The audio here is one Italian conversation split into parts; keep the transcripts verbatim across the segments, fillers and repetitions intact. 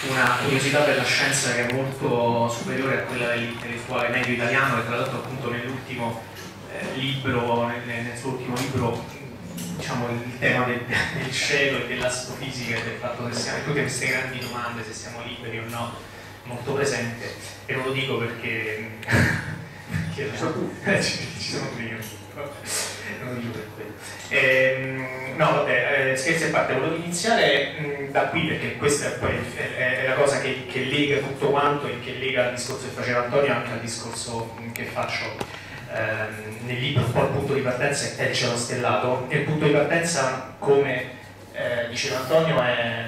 una curiosità per la scienza che è molto superiore a quella dell'intellettuale medio italiano, e tra l'altro appunto nell'ultimo eh, libro, nel, nel suo ultimo libro, diciamo, il tema del, del cielo e dell'astrofisica e del fatto che siamo, tutte queste grandi domande, se siamo liberi o no, molto presente. E non lo dico perché, perché ci, ci sono prima, non lo dico per quello. Ehm, no vabbè, eh, scherzi a parte, volevo iniziare mh, da qui, perché questa è poi è, è la cosa che, che lega tutto quanto e che lega il discorso che faceva Antonio anche al discorso mh, che faccio ehm, nel libro. Un po' il punto di partenza è il cielo stellato, e il punto di partenza, come eh, diceva Antonio, è,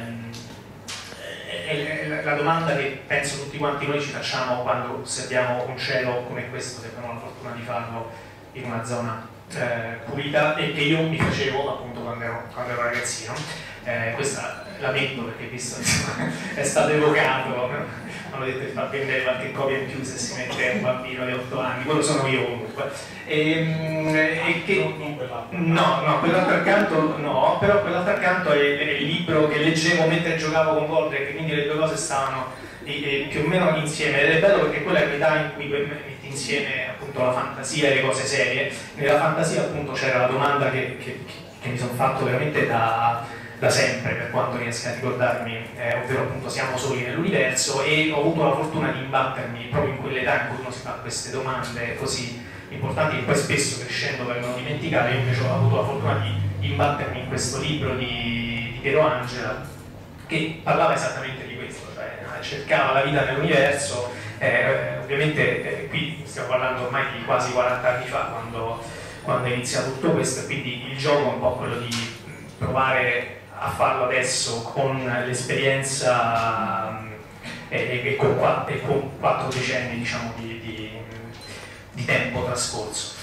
è, è la domanda che penso tutti quanti noi ci facciamo quando osserviamo un cielo come questo, se abbiamo la fortuna di farlo in una zona Eh, pulita, e che io mi facevo appunto quando ero, quando ero ragazzino. Eh, questa lamento perché visto insomma, è stato evocato, hanno detto di far vendere qualche copia in più se si mette un bambino di otto anni, quello sono io comunque. E, e che, no, no, quell'altro accanto no, però quell'altro accanto è, è il libro che leggevo mentre giocavo con Goldrake, quindi le due cose stavano e, e più o meno insieme, ed è bello perché quella è l'età in cui metti insieme appunto la fantasia e le cose serie. Nella fantasia appunto c'era la domanda che, che, che mi sono fatto veramente da, da sempre, per quanto riesca a ricordarmi, eh, ovvero appunto siamo soli nell'universo, e ho avuto la fortuna di imbattermi proprio in quell'età in cui uno si fa queste domande così importanti, che poi spesso crescendo vengono dimenticate. Io invece ho avuto la fortuna di imbattermi in questo libro di, di Piero Angela, che parlava esattamente di questo, cioè cercava la vita nell'universo. Eh, ovviamente eh, qui stiamo parlando ormai di quasi quaranta anni fa, quando, quando è iniziato tutto questo, e quindi il gioco è un po' quello di provare a farlo adesso con l'esperienza e, e, con, e con quattro decenni diciamo, di, di, di tempo trascorso.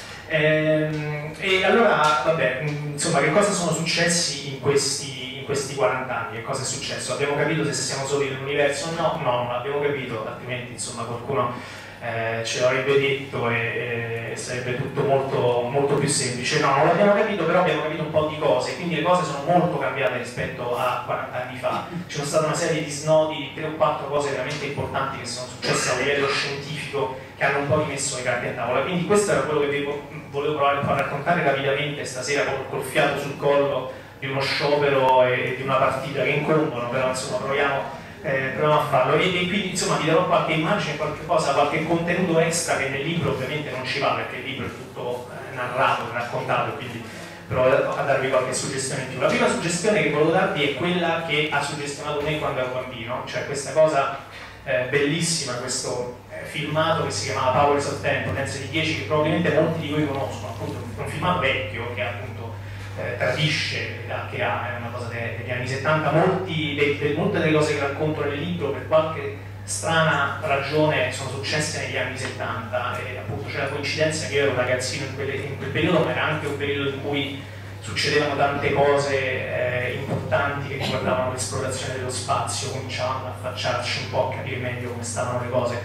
E, e allora, vabbè, insomma, che cosa sono successi in questi questi quaranta anni? Che cosa è successo? Abbiamo capito se siamo soli nell'universo? No, no, non l'abbiamo capito, altrimenti insomma qualcuno eh, ce l'avrebbe detto e, e sarebbe tutto molto, molto più semplice. No, non l'abbiamo capito, però abbiamo capito un po' di cose, quindi le cose sono molto cambiate rispetto a quaranta anni fa. C'è stata stata una serie di snodi, tre o quattro cose veramente importanti che sono successe a livello scientifico, che hanno un po' rimesso le carte a tavola. Quindi questo era quello che vi volevo provare a raccontare rapidamente stasera, col, col fiato sul collo di uno sciopero e di una partita che incombono, però insomma proviamo, eh, proviamo a farlo. E, e quindi insomma vi darò qualche immagine, qualche cosa, qualche contenuto extra che nel libro ovviamente non ci va, perché il libro è tutto eh, narrato, raccontato, quindi provo a darvi qualche suggestione in più. La prima suggestione che volevo darvi è quella che ha suggestionato me quando ero bambino, cioè questa cosa eh, bellissima, questo eh, filmato che si chiamava Powers of Ten, Potenza di dieci, che probabilmente molti di voi conoscono, appunto è un filmato vecchio che appunto Eh, tradisce, che ha, è una cosa de, degli anni settanta. Molti, de, de, molte delle cose che racconto nel libro per qualche strana ragione sono successe negli anni settanta, e appunto c'è la coincidenza che io ero ragazzino in, quelle, in quel periodo, ma era anche un periodo in cui succedevano tante cose eh, importanti che riguardavano l'esplorazione dello spazio, cominciavamo ad affacciarci un po' a capire meglio come stavano le cose.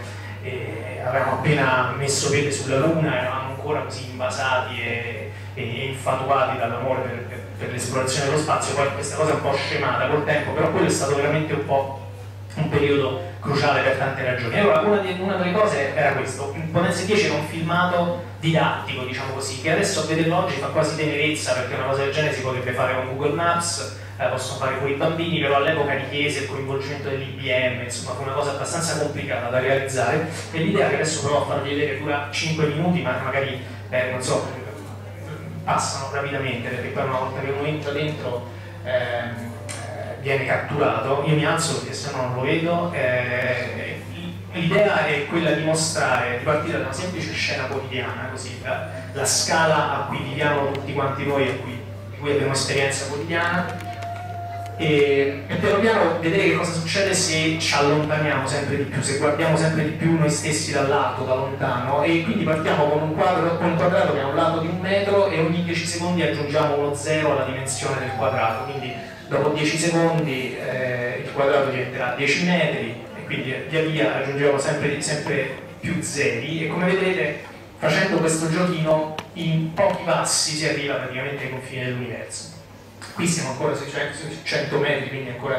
E avevamo appena messo piede sulla Luna, eravamo ancora così invasati e, e infatuati dall'amore per, per, per l'esplorazione dello spazio. Poi questa cosa è un po' scemata col tempo, però quello è stato veramente un po' un periodo cruciale per tante ragioni. Allora una, di, una delle cose era questo: Potenza dieci era un filmato didattico, diciamo così, che adesso a vederlo oggi fa quasi tenerezza, perché una cosa del genere si potrebbe fare con Google Maps, eh, possono fare pure i bambini, però all'epoca richiese il coinvolgimento dell'I B M, insomma fu una cosa abbastanza complicata da realizzare, e l'idea che adesso provo a farvi vedere dura cinque minuti, ma magari eh, non so, passano rapidamente, perché poi una volta che uno entra dentro ehm, viene catturato. Io mi alzo perché se no non lo vedo. Eh, l'idea è quella di mostrare, di partire da una semplice scena quotidiana, così la, la scala a cui viviamo tutti quanti noi, a cui, di cui abbiamo esperienza quotidiana, e, e piano piano vedere che cosa succede se ci allontaniamo sempre di più, se guardiamo sempre di più noi stessi dal lato, da lontano. E quindi partiamo con un, quadro, con un quadrato che ha un lato di un metro, e ogni dieci secondi aggiungiamo uno zero alla dimensione del quadrato, quindi dopo dieci secondi eh, il quadrato diventerà dieci metri, e quindi via via aggiungiamo sempre, sempre più zeri, e come vedrete facendo questo giochino in pochi passi si arriva praticamente ai confini dell'universo. Qui siamo ancora sui cento metri, quindi ancora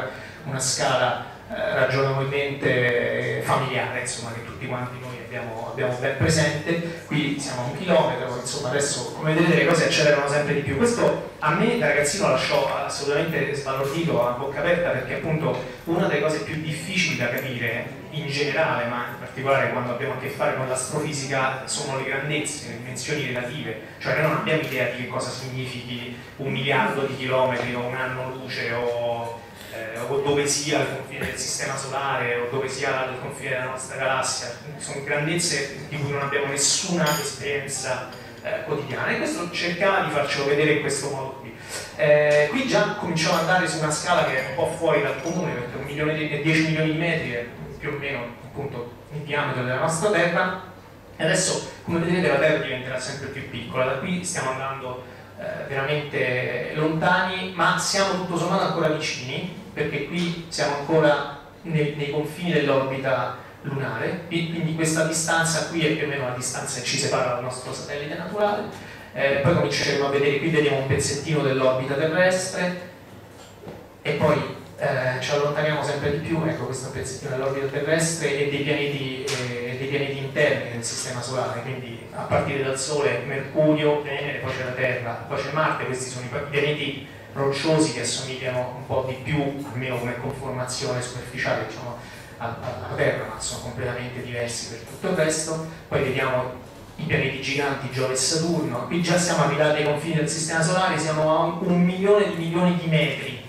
una scala eh, ragionevolmente familiare, insomma, che tutti quanti noi abbiamo, abbiamo ben presente. Qui siamo a un chilometro, insomma adesso come vedete le cose accelerano sempre di più. Questo a me da ragazzino lasciò assolutamente sbalordito, a bocca aperta, perché appunto una delle cose più difficili da capire in generale, ma in particolare quando abbiamo a che fare con l'astrofisica, sono le grandezze, le dimensioni relative. Cioè noi non abbiamo idea di che cosa significhi un miliardo di chilometri o un anno luce o, eh, o dove sia il confine del sistema solare o dove sia il confine della nostra galassia. Sono grandezze di cui non abbiamo nessuna esperienza eh, quotidiana, e questo cercava di farcelo vedere in questo modo qui. Eh, qui già cominciamo ad andare su una scala che è un po' fuori dal comune, perché un milione di, dieci milioni di metri è più o meno appunto il diametro della nostra Terra, e adesso come vedete la Terra diventerà sempre più piccola. Da qui stiamo andando eh, veramente lontani, ma siamo tutto sommato ancora vicini, perché qui siamo ancora nei, nei confini dell'orbita lunare, quindi questa distanza qui è più o meno la distanza che ci separa dal nostro satellite naturale. Eh, poi cominceremo a vedere, qui vediamo un pezzettino dell'orbita terrestre, e poi eh, ci allontaniamo sempre di più, ecco questo pezzettino dell'orbita terrestre e dei pianeti, eh, dei pianeti interni del sistema solare, quindi a partire dal Sole, Mercurio, Venere, poi c'è la Terra, poi c'è Marte. Questi sono i pianeti rocciosi che assomigliano un po' di più, almeno come conformazione superficiale, diciamo, alla Terra, ma sono completamente diversi per tutto il resto. Poi vediamo i pianeti giganti, Giove e Saturno. Qui già siamo arrivati ai confini del sistema solare, siamo a un milione di milioni di metri.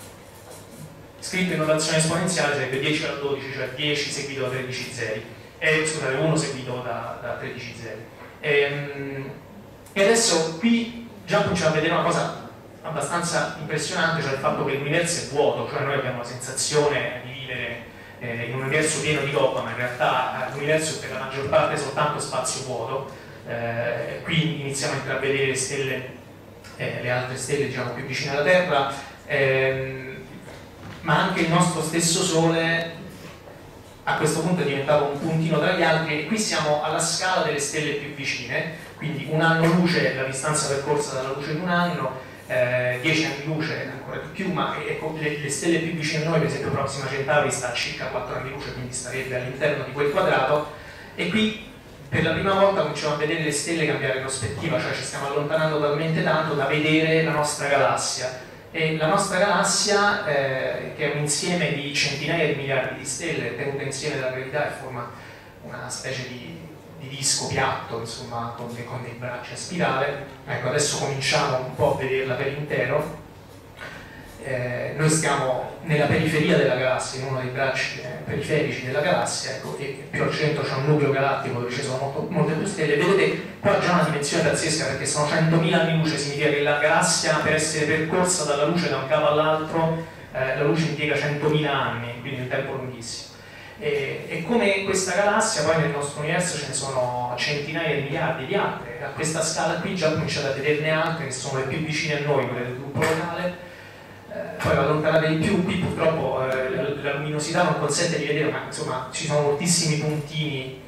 Scritto in notazione esponenziale sarebbe dieci alla dodici, cioè dieci seguito da tredici zeri, e scusate, uno seguito da, da tredici zeri. E, e adesso qui già cominciamo a vedere una cosa abbastanza impressionante, cioè il fatto che l'universo è vuoto, cioè noi abbiamo la sensazione di vivere eh, in un universo pieno di roba, ma in realtà eh, l'universo è per la maggior parte soltanto spazio vuoto. Eh, qui iniziamo a intravedere le stelle, eh, le altre stelle diciamo più vicine alla Terra, ehm, ma anche il nostro stesso Sole a questo punto è diventato un puntino tra gli altri, e qui siamo alla scala delle stelle più vicine, quindi un anno luce è la distanza percorsa dalla luce di un anno, eh, dieci anni luce ancora di più, ma ecco, le, le stelle più vicine a noi, per esempio Proxima Centauri sta a circa quattro anni luce, quindi starebbe all'interno di quel quadrato, e qui per la prima volta cominciamo a vedere le stelle cambiare prospettiva, cioè ci stiamo allontanando talmente tanto da vedere la nostra galassia. E la nostra galassia, eh, che è un insieme di centinaia di miliardi di stelle tenute insieme dalla gravità e forma una specie di, di disco piatto, insomma, con, dei, con dei bracci a spirale. Ecco, adesso cominciamo un po' a vederla per intero. Eh, noi stiamo nella periferia della galassia, in uno dei bracci eh, periferici della galassia, ecco, e più al centro c'è un nucleo galattico dove ci sono molto, molte più stelle. Vedete qua già una dimensione pazzesca, perché sono centomila anni luce, significa che la galassia, per essere percorsa dalla luce da un capo all'altro, eh, la luce impiega centomila anni, quindi un tempo lunghissimo. E, e come questa galassia, poi nel nostro universo ce ne sono centinaia di miliardi di altre. A questa scala qui già cominciate a vederne altre che sono le più vicine a noi, quelle del gruppo locale. Poi la allontanate di più, qui purtroppo eh, la, la luminosità non consente di vedere, ma insomma ci sono moltissimi puntini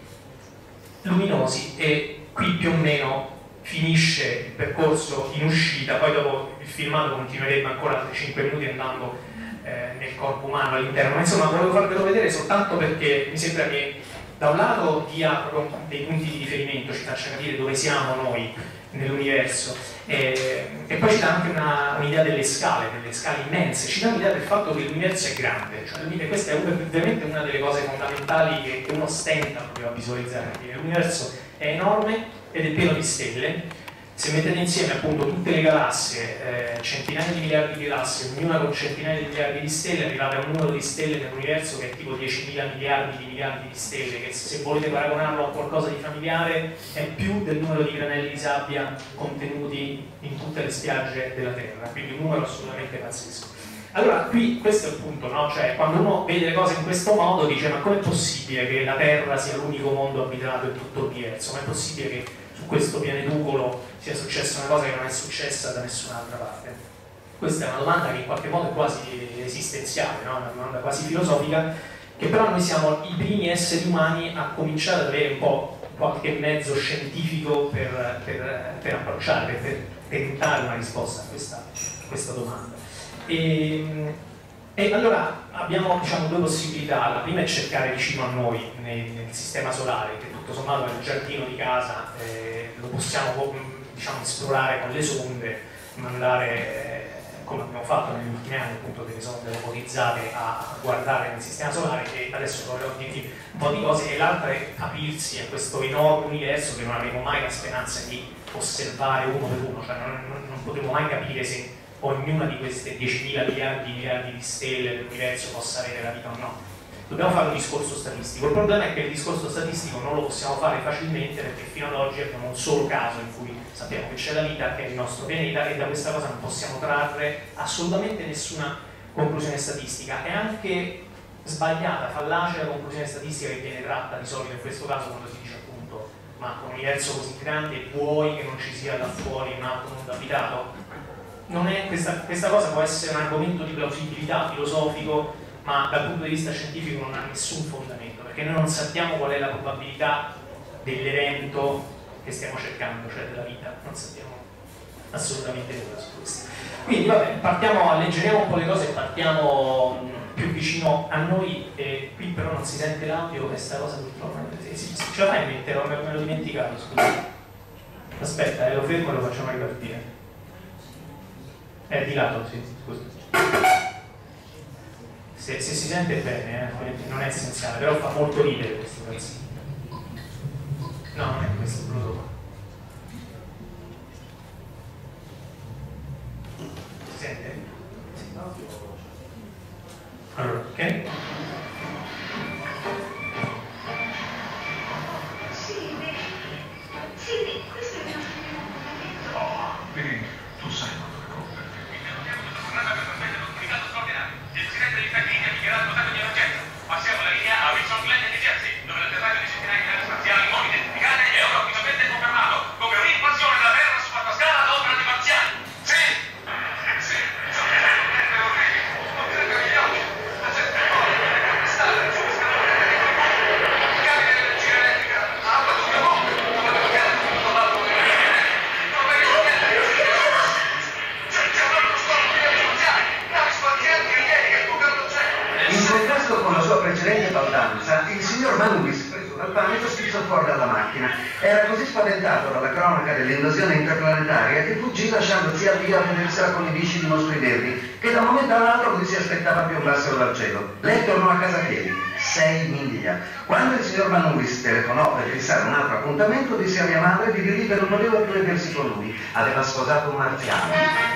luminosi, e qui più o meno finisce il percorso in uscita. Poi dopo il filmato continuerebbe ancora altri cinque minuti andando eh, nel corpo umano all'interno, ma insomma volevo farvelo vedere soltanto perché mi sembra che da un lato dia proprio dei punti di riferimento, ci faccia capire dove siamo noi nell'universo, e, e poi ci dà anche un'idea delle scale, delle scale immense, ci dà un'idea del fatto che l'universo è grande, cioè questa è ovviamente una delle cose fondamentali che, che uno stenta proprio a visualizzare. L'universo è enorme ed è pieno di stelle. Se mettete insieme appunto tutte le galassie, eh, centinaia di miliardi di galassie, ognuna con centinaia di miliardi di stelle, arrivate a un numero di stelle nell'universo che è tipo diecimila miliardi di miliardi di stelle, che se volete paragonarlo a qualcosa di familiare è più del numero di granelli di sabbia contenuti in tutte le spiagge della Terra, quindi un numero assolutamente pazzesco. Allora qui questo è il punto, no? Cioè quando uno vede le cose in questo modo dice: ma com'è possibile che la Terra sia l'unico mondo abitato in tutto l'universo? Com'è possibile che su questo pianeducolo sia successa una cosa che non è successa da nessun'altra parte? Questa è una domanda che in qualche modo è quasi esistenziale, no? Una domanda quasi filosofica, che però noi siamo i primi esseri umani a cominciare ad avere un po' qualche mezzo scientifico per, per, per approcciare, per, per tentare una risposta a questa, a questa domanda. E, E allora abbiamo, diciamo, due possibilità. La prima è cercare vicino a noi, nel, nel sistema solare, che tutto sommato nel giardino di casa eh, lo possiamo, diciamo, esplorare con le sonde, mandare, eh, come abbiamo fatto negli ultimi anni, appunto, delle sonde robotizzate a guardare nel sistema solare, e adesso dovremo dirvi un po' di cose. E l'altra è aprirsi a questo enorme universo che non avremo mai la speranza di osservare uno per uno, cioè non, non, non potremo mai capire se ognuna di queste diecimila miliardi miliardi di stelle dell'universo possa avere la vita o no. Dobbiamo fare un discorso statistico. Il problema è che il discorso statistico non lo possiamo fare facilmente, perché fino ad oggi abbiamo un solo caso in cui sappiamo che c'è la vita, che è il nostro pianeta, e da questa cosa non possiamo trarre assolutamente nessuna conclusione statistica. È anche sbagliata, fallace la conclusione statistica che viene tratta di solito in questo caso, quando si dice appunto: ma un universo così grande vuoi che non ci sia là fuori un altro mondo abitato? Non è, questa, questa cosa può essere un argomento di plausibilità filosofico, ma dal punto di vista scientifico non ha nessun fondamento, perché noi non sappiamo qual è la probabilità dell'evento che stiamo cercando, cioè della vita. Non sappiamo assolutamente nulla su questo. Quindi vabbè, partiamo, alleggeriamo un po' le cose e partiamo più vicino a noi. E qui però non si sente l'audio, questa cosa purtroppo ce la fai a mettere, me, me l'ho dimenticato, scusa. Aspetta, eh, lo fermo e lo facciamo ripartire. È di lato, sì, scusa. Se, se si sente bene, eh, non è essenziale, però fa molto ridere questo pezzo. No, non è questo, quello dopo. Si sente? Sì. Allora, ok? Sì, sì, questo è il nostro primo appuntamento. Oh, vedi, tu sai quanto che conta. Il presidente degli Stati Uniti ha dichiarato lo stato di emergenza. Passiamo la linea a Wilson Glen e New Jersey, dove l'atterraggio di centinaia di navi spaziali non identificate è ora ufficialmente confermato come un'invasione della Terra su vasta scala ad opera di marziani. Sì! Sì! Non credo agli occhi. La gente muore, è stata su questa carica di energia elettrica, ha abbattuto una bomba, dove bloccare tutto l'altro dell'energia. Non vedo niente. C'è un altro stormo di navi spaziali, navi spaziali che bucano il cielo. In contrasto con la sua precedente baldanza, il signor Manubis, preso dal panico, schizzò fuori dalla macchina. Era così spaventato dalla cronaca dell'invasione interplanetaria che fuggì lasciandosi avvio a vedersela con i visci di mostri verdi, che da un momento all'altro lui si aspettava piombassero dal cielo. Lei tornò a casa a piedi, sei miglia. Quando il signor Manubis telefonò per fissare un altro appuntamento, disse a mia madre di lì che non voleva più vedersi con lui. Aveva sposato un marziano.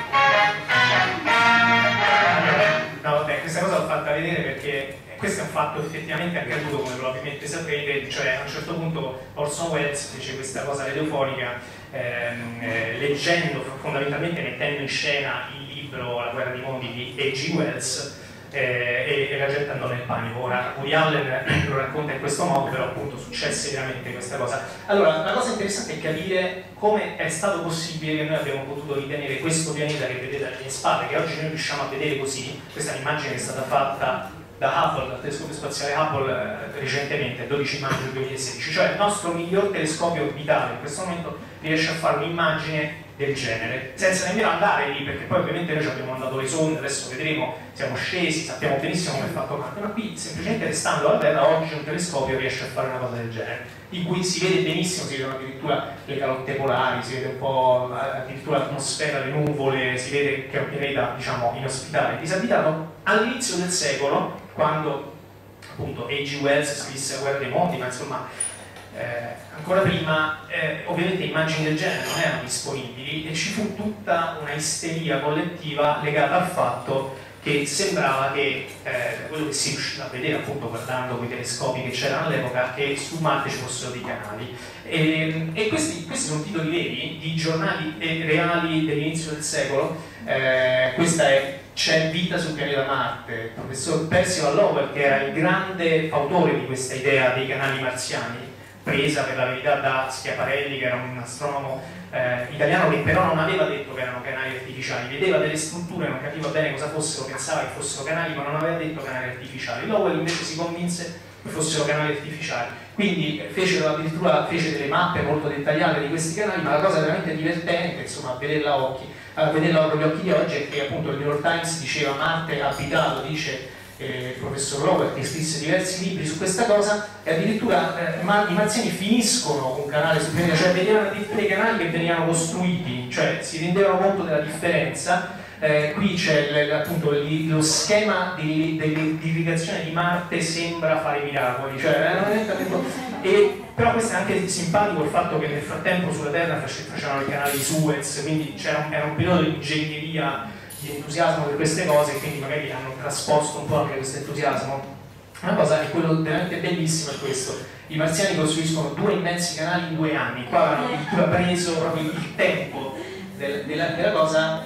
No, vabbè, questa cosa l'ho fatta vedere perché questo è un fatto effettivamente accaduto, come probabilmente saprete. Cioè, a un certo punto Orson Welles fece questa cosa radiofonica, ehm, eh, leggendo, fondamentalmente mettendo in scena il libro La guerra dei mondi di A G Wells, eh, e, e la gente andò nel panico. Ora, Woody Allen lo racconta in questo modo, però appunto successe veramente questa cosa. Allora, la cosa interessante è capire come è stato possibile che noi abbiamo potuto ritenere questo pianeta che vedete alle mie spalle, che oggi noi riusciamo a vedere così. Questa è un'immagine che è stata fatta da Hubble, dal telescopio spaziale Hubble, eh, recentemente, il dodici maggio duemilasedici. Cioè il nostro miglior telescopio orbitale in questo momento riesce a fare un'immagine del genere, senza nemmeno andare lì, perché poi ovviamente noi ci abbiamo mandato le sonde, adesso vedremo, siamo scesi, sappiamo benissimo come è fatto Marte, ma qui semplicemente restando alla Terra oggi un telescopio riesce a fare una cosa del genere, in cui si vede benissimo, si vedono addirittura le calotte polari, si vede un po' addirittura l'atmosfera, le nuvole, si vede che è un pianeta, diciamo, inospitale, disabitato. All'inizio del secolo, quando appunto A G Wells scrisse La guerra dei mondi, ma insomma Eh, ancora prima, eh, ovviamente immagini del genere non erano disponibili e ci fu tutta una isteria collettiva legata al fatto che sembrava che, eh, quello che si riusciva a vedere appunto guardando quei telescopi che c'erano all'epoca, che su Marte ci fossero dei canali. E, e questi, questi sono titoli veri di giornali reali dell'inizio del secolo. Eh, questa è C'è vita sul pianeta Marte, il professor Percival Lowell, che era il grande autore di questa idea dei canali marziani, presa per la verità da Schiaparelli, che era un astronomo eh, italiano che però non aveva detto che erano canali artificiali, vedeva delle strutture, non capiva bene cosa fossero, pensava che fossero canali ma non aveva detto canali artificiali. Lowell invece si convinse, il fossero canali artificiali. Quindi fecero addirittura fece delle mappe molto dettagliate di questi canali, ma la cosa veramente divertente, insomma, a vederla, occhi, a vederla con gli occhi di oggi è che appunto il New York Times diceva Marte abitato, dice eh, il professor Robert, che scrisse diversi libri su questa cosa, e addirittura eh, ma, i marziani finiscono un canale sul pianeta, cioè vedevano dei canali che venivano costruiti, cioè si rendevano conto della differenza. Eh, qui c'è appunto lo schema di, di, di irrigazione di Marte sembra fare miracoli, cioè veramente appunto, e, però questo è anche simpatico il fatto che nel frattempo sulla Terra facevano i canali di Suez, quindi c'era un, era un periodo di ingegneria, di entusiasmo per queste cose, e quindi magari hanno trasposto un po' anche questo entusiasmo. Una cosa, e quello veramente bellissimo è questo: i marziani costruiscono due immensi canali in due anni, qua hanno addirittura preso proprio il tempo Della, della cosa,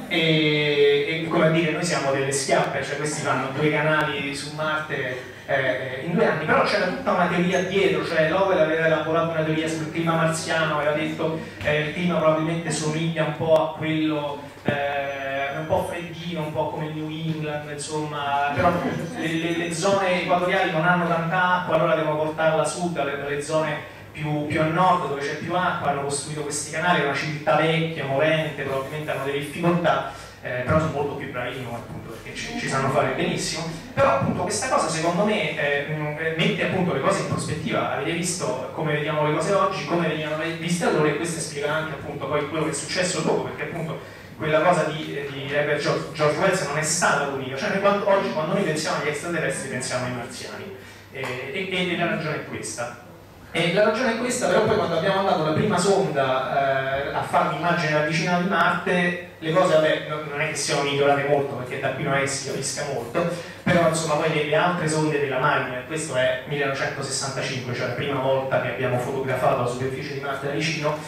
e, e come a dire, noi siamo delle schiappe, cioè questi fanno due canali su Marte eh, in due anni, però c'era tutta una teoria dietro, cioè Lowell aveva elaborato una teoria sul clima marziano, aveva detto che eh, il clima probabilmente somiglia un po' a quello eh, un po' freddino, un po' come il New England, insomma, però le, le, le zone equatoriali non hanno tanta acqua, allora devono portarla a sud, dalle, dalle zone Più, più a nord dove c'è più acqua, hanno costruito questi canali, è una civiltà vecchia, movente, probabilmente hanno delle difficoltà, eh, però sono molto più bravi appunto perché ci, ci sanno fare benissimo. Però appunto questa cosa secondo me eh, mette appunto le cose in prospettiva. Avete visto come vediamo le cose oggi, come venivano viste allora, e questo spiega anche appunto poi quello che è successo dopo, perché appunto quella cosa di, di Herbert George, George Wells non è stata l'unica, cioè noi quando, oggi quando noi pensiamo agli extraterrestri pensiamo ai marziani, eh, e, e la ragione è questa. E la ragione è questa, però poi quando abbiamo mandato la prima sonda eh, a fare un'immagine ravvicinata di Marte, le cose vabbè, non è che siano migliorate molto, perché da qui non è che si capisca molto, però insomma poi le, le altre sonde della Mariner, questo è millenovecentosessantacinque, cioè la prima volta che abbiamo fotografato la superficie di Marte da vicino,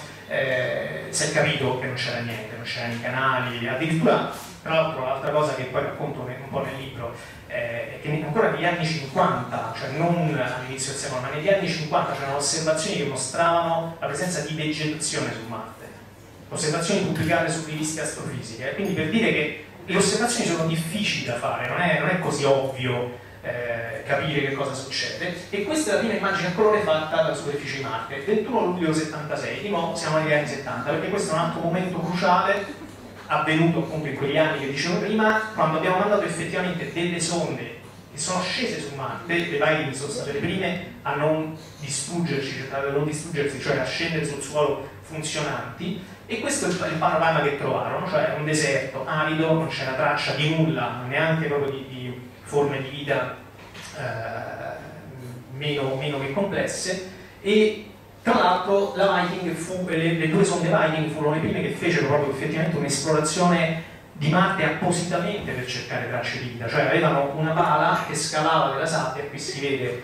eh, si è capito che non c'era niente, non c'erano i canali, addirittura, tra l'altro l'altra cosa che poi racconto un po' nel libro, è che ancora negli anni cinquanta, cioè non all'inizio del secolo, ma negli anni cinquanta c'erano osservazioni che mostravano la presenza di vegetazione su Marte, osservazioni pubblicate su riviste astrofisiche, quindi per dire che le osservazioni sono difficili da fare, non è, non è così ovvio eh, capire che cosa succede, e questa è la prima immagine a colore fatta dalla superficie di Marte, ventuno luglio settantasei, di nuovo siamo negli anni settanta, perché questo è un altro momento cruciale avvenuto appunto in quegli anni che dicevo prima, quando abbiamo mandato effettivamente delle sonde che sono scese su Marte. Le Viking sono state le prime a non distruggerci, cercare di non distruggersi, cioè a scendere sul suolo funzionanti, e questo è il panorama che trovarono, cioè un deserto arido, non c'era traccia di nulla, neanche proprio di, di forme di vita eh, meno, meno che complesse, e tra l'altro la Viking fu, le, le due sonde Viking furono le prime che fecero proprio effettivamente un'esplorazione di Marte appositamente per cercare tracce di vita, cioè avevano una pala che scavava della sabbia, qui si vede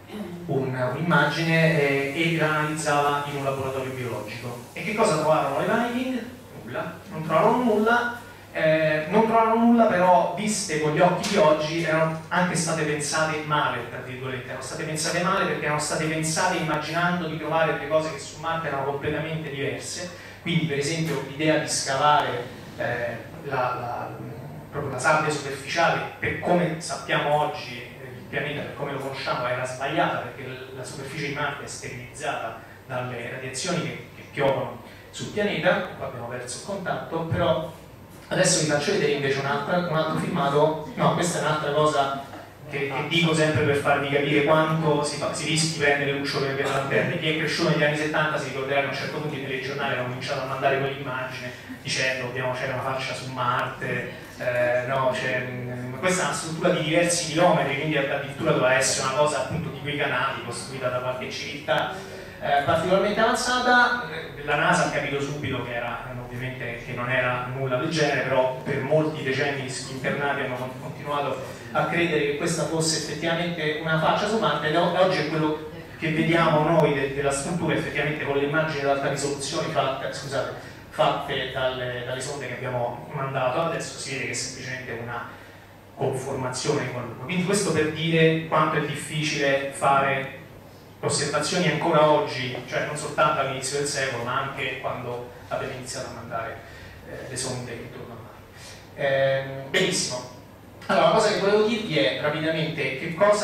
un'immagine, eh, e la analizzava in un laboratorio biologico. E che cosa trovarono le Viking? Nulla, non trovarono nulla. Eh, non trovano nulla, però viste con gli occhi di oggi erano anche state pensate male, tra virgolette, erano state pensate male perché erano state pensate immaginando di trovare delle cose che su Marte erano completamente diverse, quindi per esempio l'idea di scavare eh, la, la, proprio la sabbia superficiale, per come sappiamo oggi il pianeta, per come lo conosciamo, era sbagliata, perché la superficie di Marte è sterilizzata dalle radiazioni che, che piovono sul pianeta. Qua abbiamo perso il contatto, però adesso vi faccio vedere invece un altro, un altro filmato. No, questa è un'altra cosa che, che dico sempre per farvi capire quanto si, fa, si rischi di prendere lucciole per lanterne. Chi è cresciuto negli anni settanta si ricorderà che a un certo punto i telegiornali hanno cominciato a mandare quell'immagine dicendo c'era una faccia su Marte, eh, no, ma questa è una struttura di diversi chilometri, quindi addirittura doveva essere una cosa appunto di quei canali costruita da qualche civiltà eh, particolarmente avanzata. La NASA ha capito subito che era ovviamente che non era nulla del genere, però per molti decenni gli internati hanno continuato a credere che questa fosse effettivamente una faccia su Marte, ed oggi è quello che vediamo noi de della struttura effettivamente con le immagini ad alta risoluzione fatte, scusate, fatte dalle, dalle sonde che abbiamo mandato. Adesso si vede che è semplicemente una conformazione di qualunque. Quindi questo per dire quanto è difficile fare osservazioni ancora oggi, cioè non soltanto all'inizio del secolo, ma anche quando abbiamo iniziato a mandare eh, le sonde intorno a Marte. Eh, benissimo. Allora, la cosa che volevo dirvi è rapidamente che cosa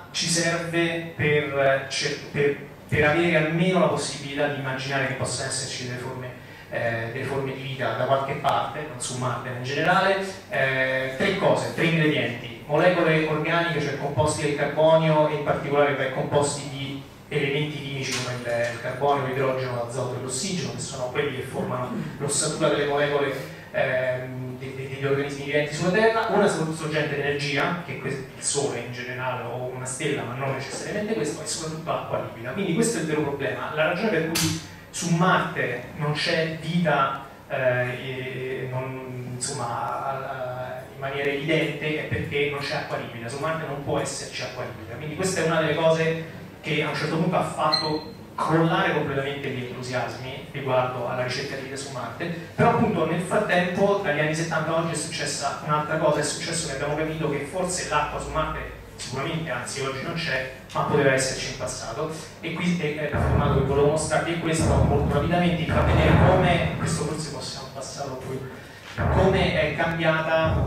ci serve per, per, per avere almeno la possibilità di immaginare che possano esserci delle forme, eh, delle forme di vita da qualche parte, non su Marte in generale. Eh, tre cose, tre ingredienti: molecole organiche, cioè composti del carbonio, e in particolare beh, composti di elementi chimici come il, il carbonio, l'idrogeno, l'azoto e l'ossigeno, che sono quelli che formano l'ossatura delle molecole ehm, degli organismi viventi sulla Terra. Una sorgente di energia, che è il Sole in generale o una stella, ma non necessariamente questo, e soprattutto acqua liquida. Quindi questo è il vero problema. La ragione per cui su Marte non c'è vita eh, e non, insomma, in maniera evidente è perché non c'è acqua liquida. Su Marte non può esserci acqua liquida. Quindi questa è una delle cose che a un certo punto ha fatto crollare completamente gli entusiasmi riguardo alla ricerca di vita su Marte. Però appunto nel frattempo, dagli anni settanta a oggi, è successa un'altra cosa. È successo che abbiamo capito che forse l'acqua su Marte sicuramente, anzi oggi non c'è, ma poteva esserci in passato, e qui è il formato che volevo mostrarvi, e questo molto rapidamente vi fa vedere come, questo forse possiamo passarlo qui, come è cambiata,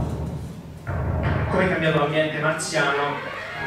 come è cambiato l'ambiente marziano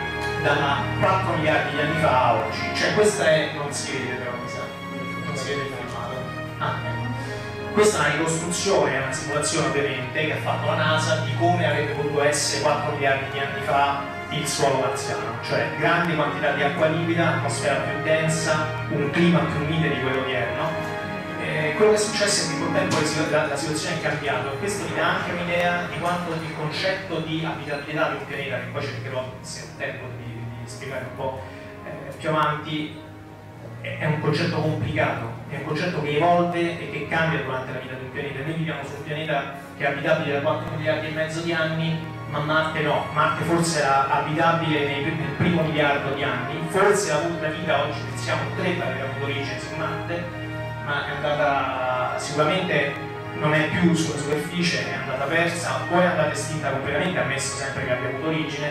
da quattro miliardi di anni fa a oggi. Cioè questa è, non si vede però, mi sa, non si vede il filmato. Ah, ecco. Questa è una ricostruzione, è una simulazione ovviamente che ha fatto la NASA di come avrebbe potuto essere quattro miliardi di anni fa il suolo marziano, cioè grandi quantità di acqua liquida, atmosfera più densa, un clima più mite di quello odierno. Eh, quello che è successo è che col tempo la, la situazione è cambiata, e questo vi dà anche un'idea di quanto il concetto di abitabilità di un pianeta, che poi cercherò, se ho tempo, di, di spiegare un po' eh, più avanti, è, è un concetto complicato, è un concetto che evolve e che cambia durante la vita di un pianeta. Noi viviamo su un pianeta che è abitabile da quattro miliardi e mezzo di anni, ma Marte no. Marte forse era abitabile nei, nel primo miliardo di anni, forse la, la vita oggi pensiamo potrebbe aver avuto origine su Marte, ma è andata, sicuramente non è più sulla superficie, è andata persa, o è andata estinta completamente, ammesso sempre che abbia avuto origine,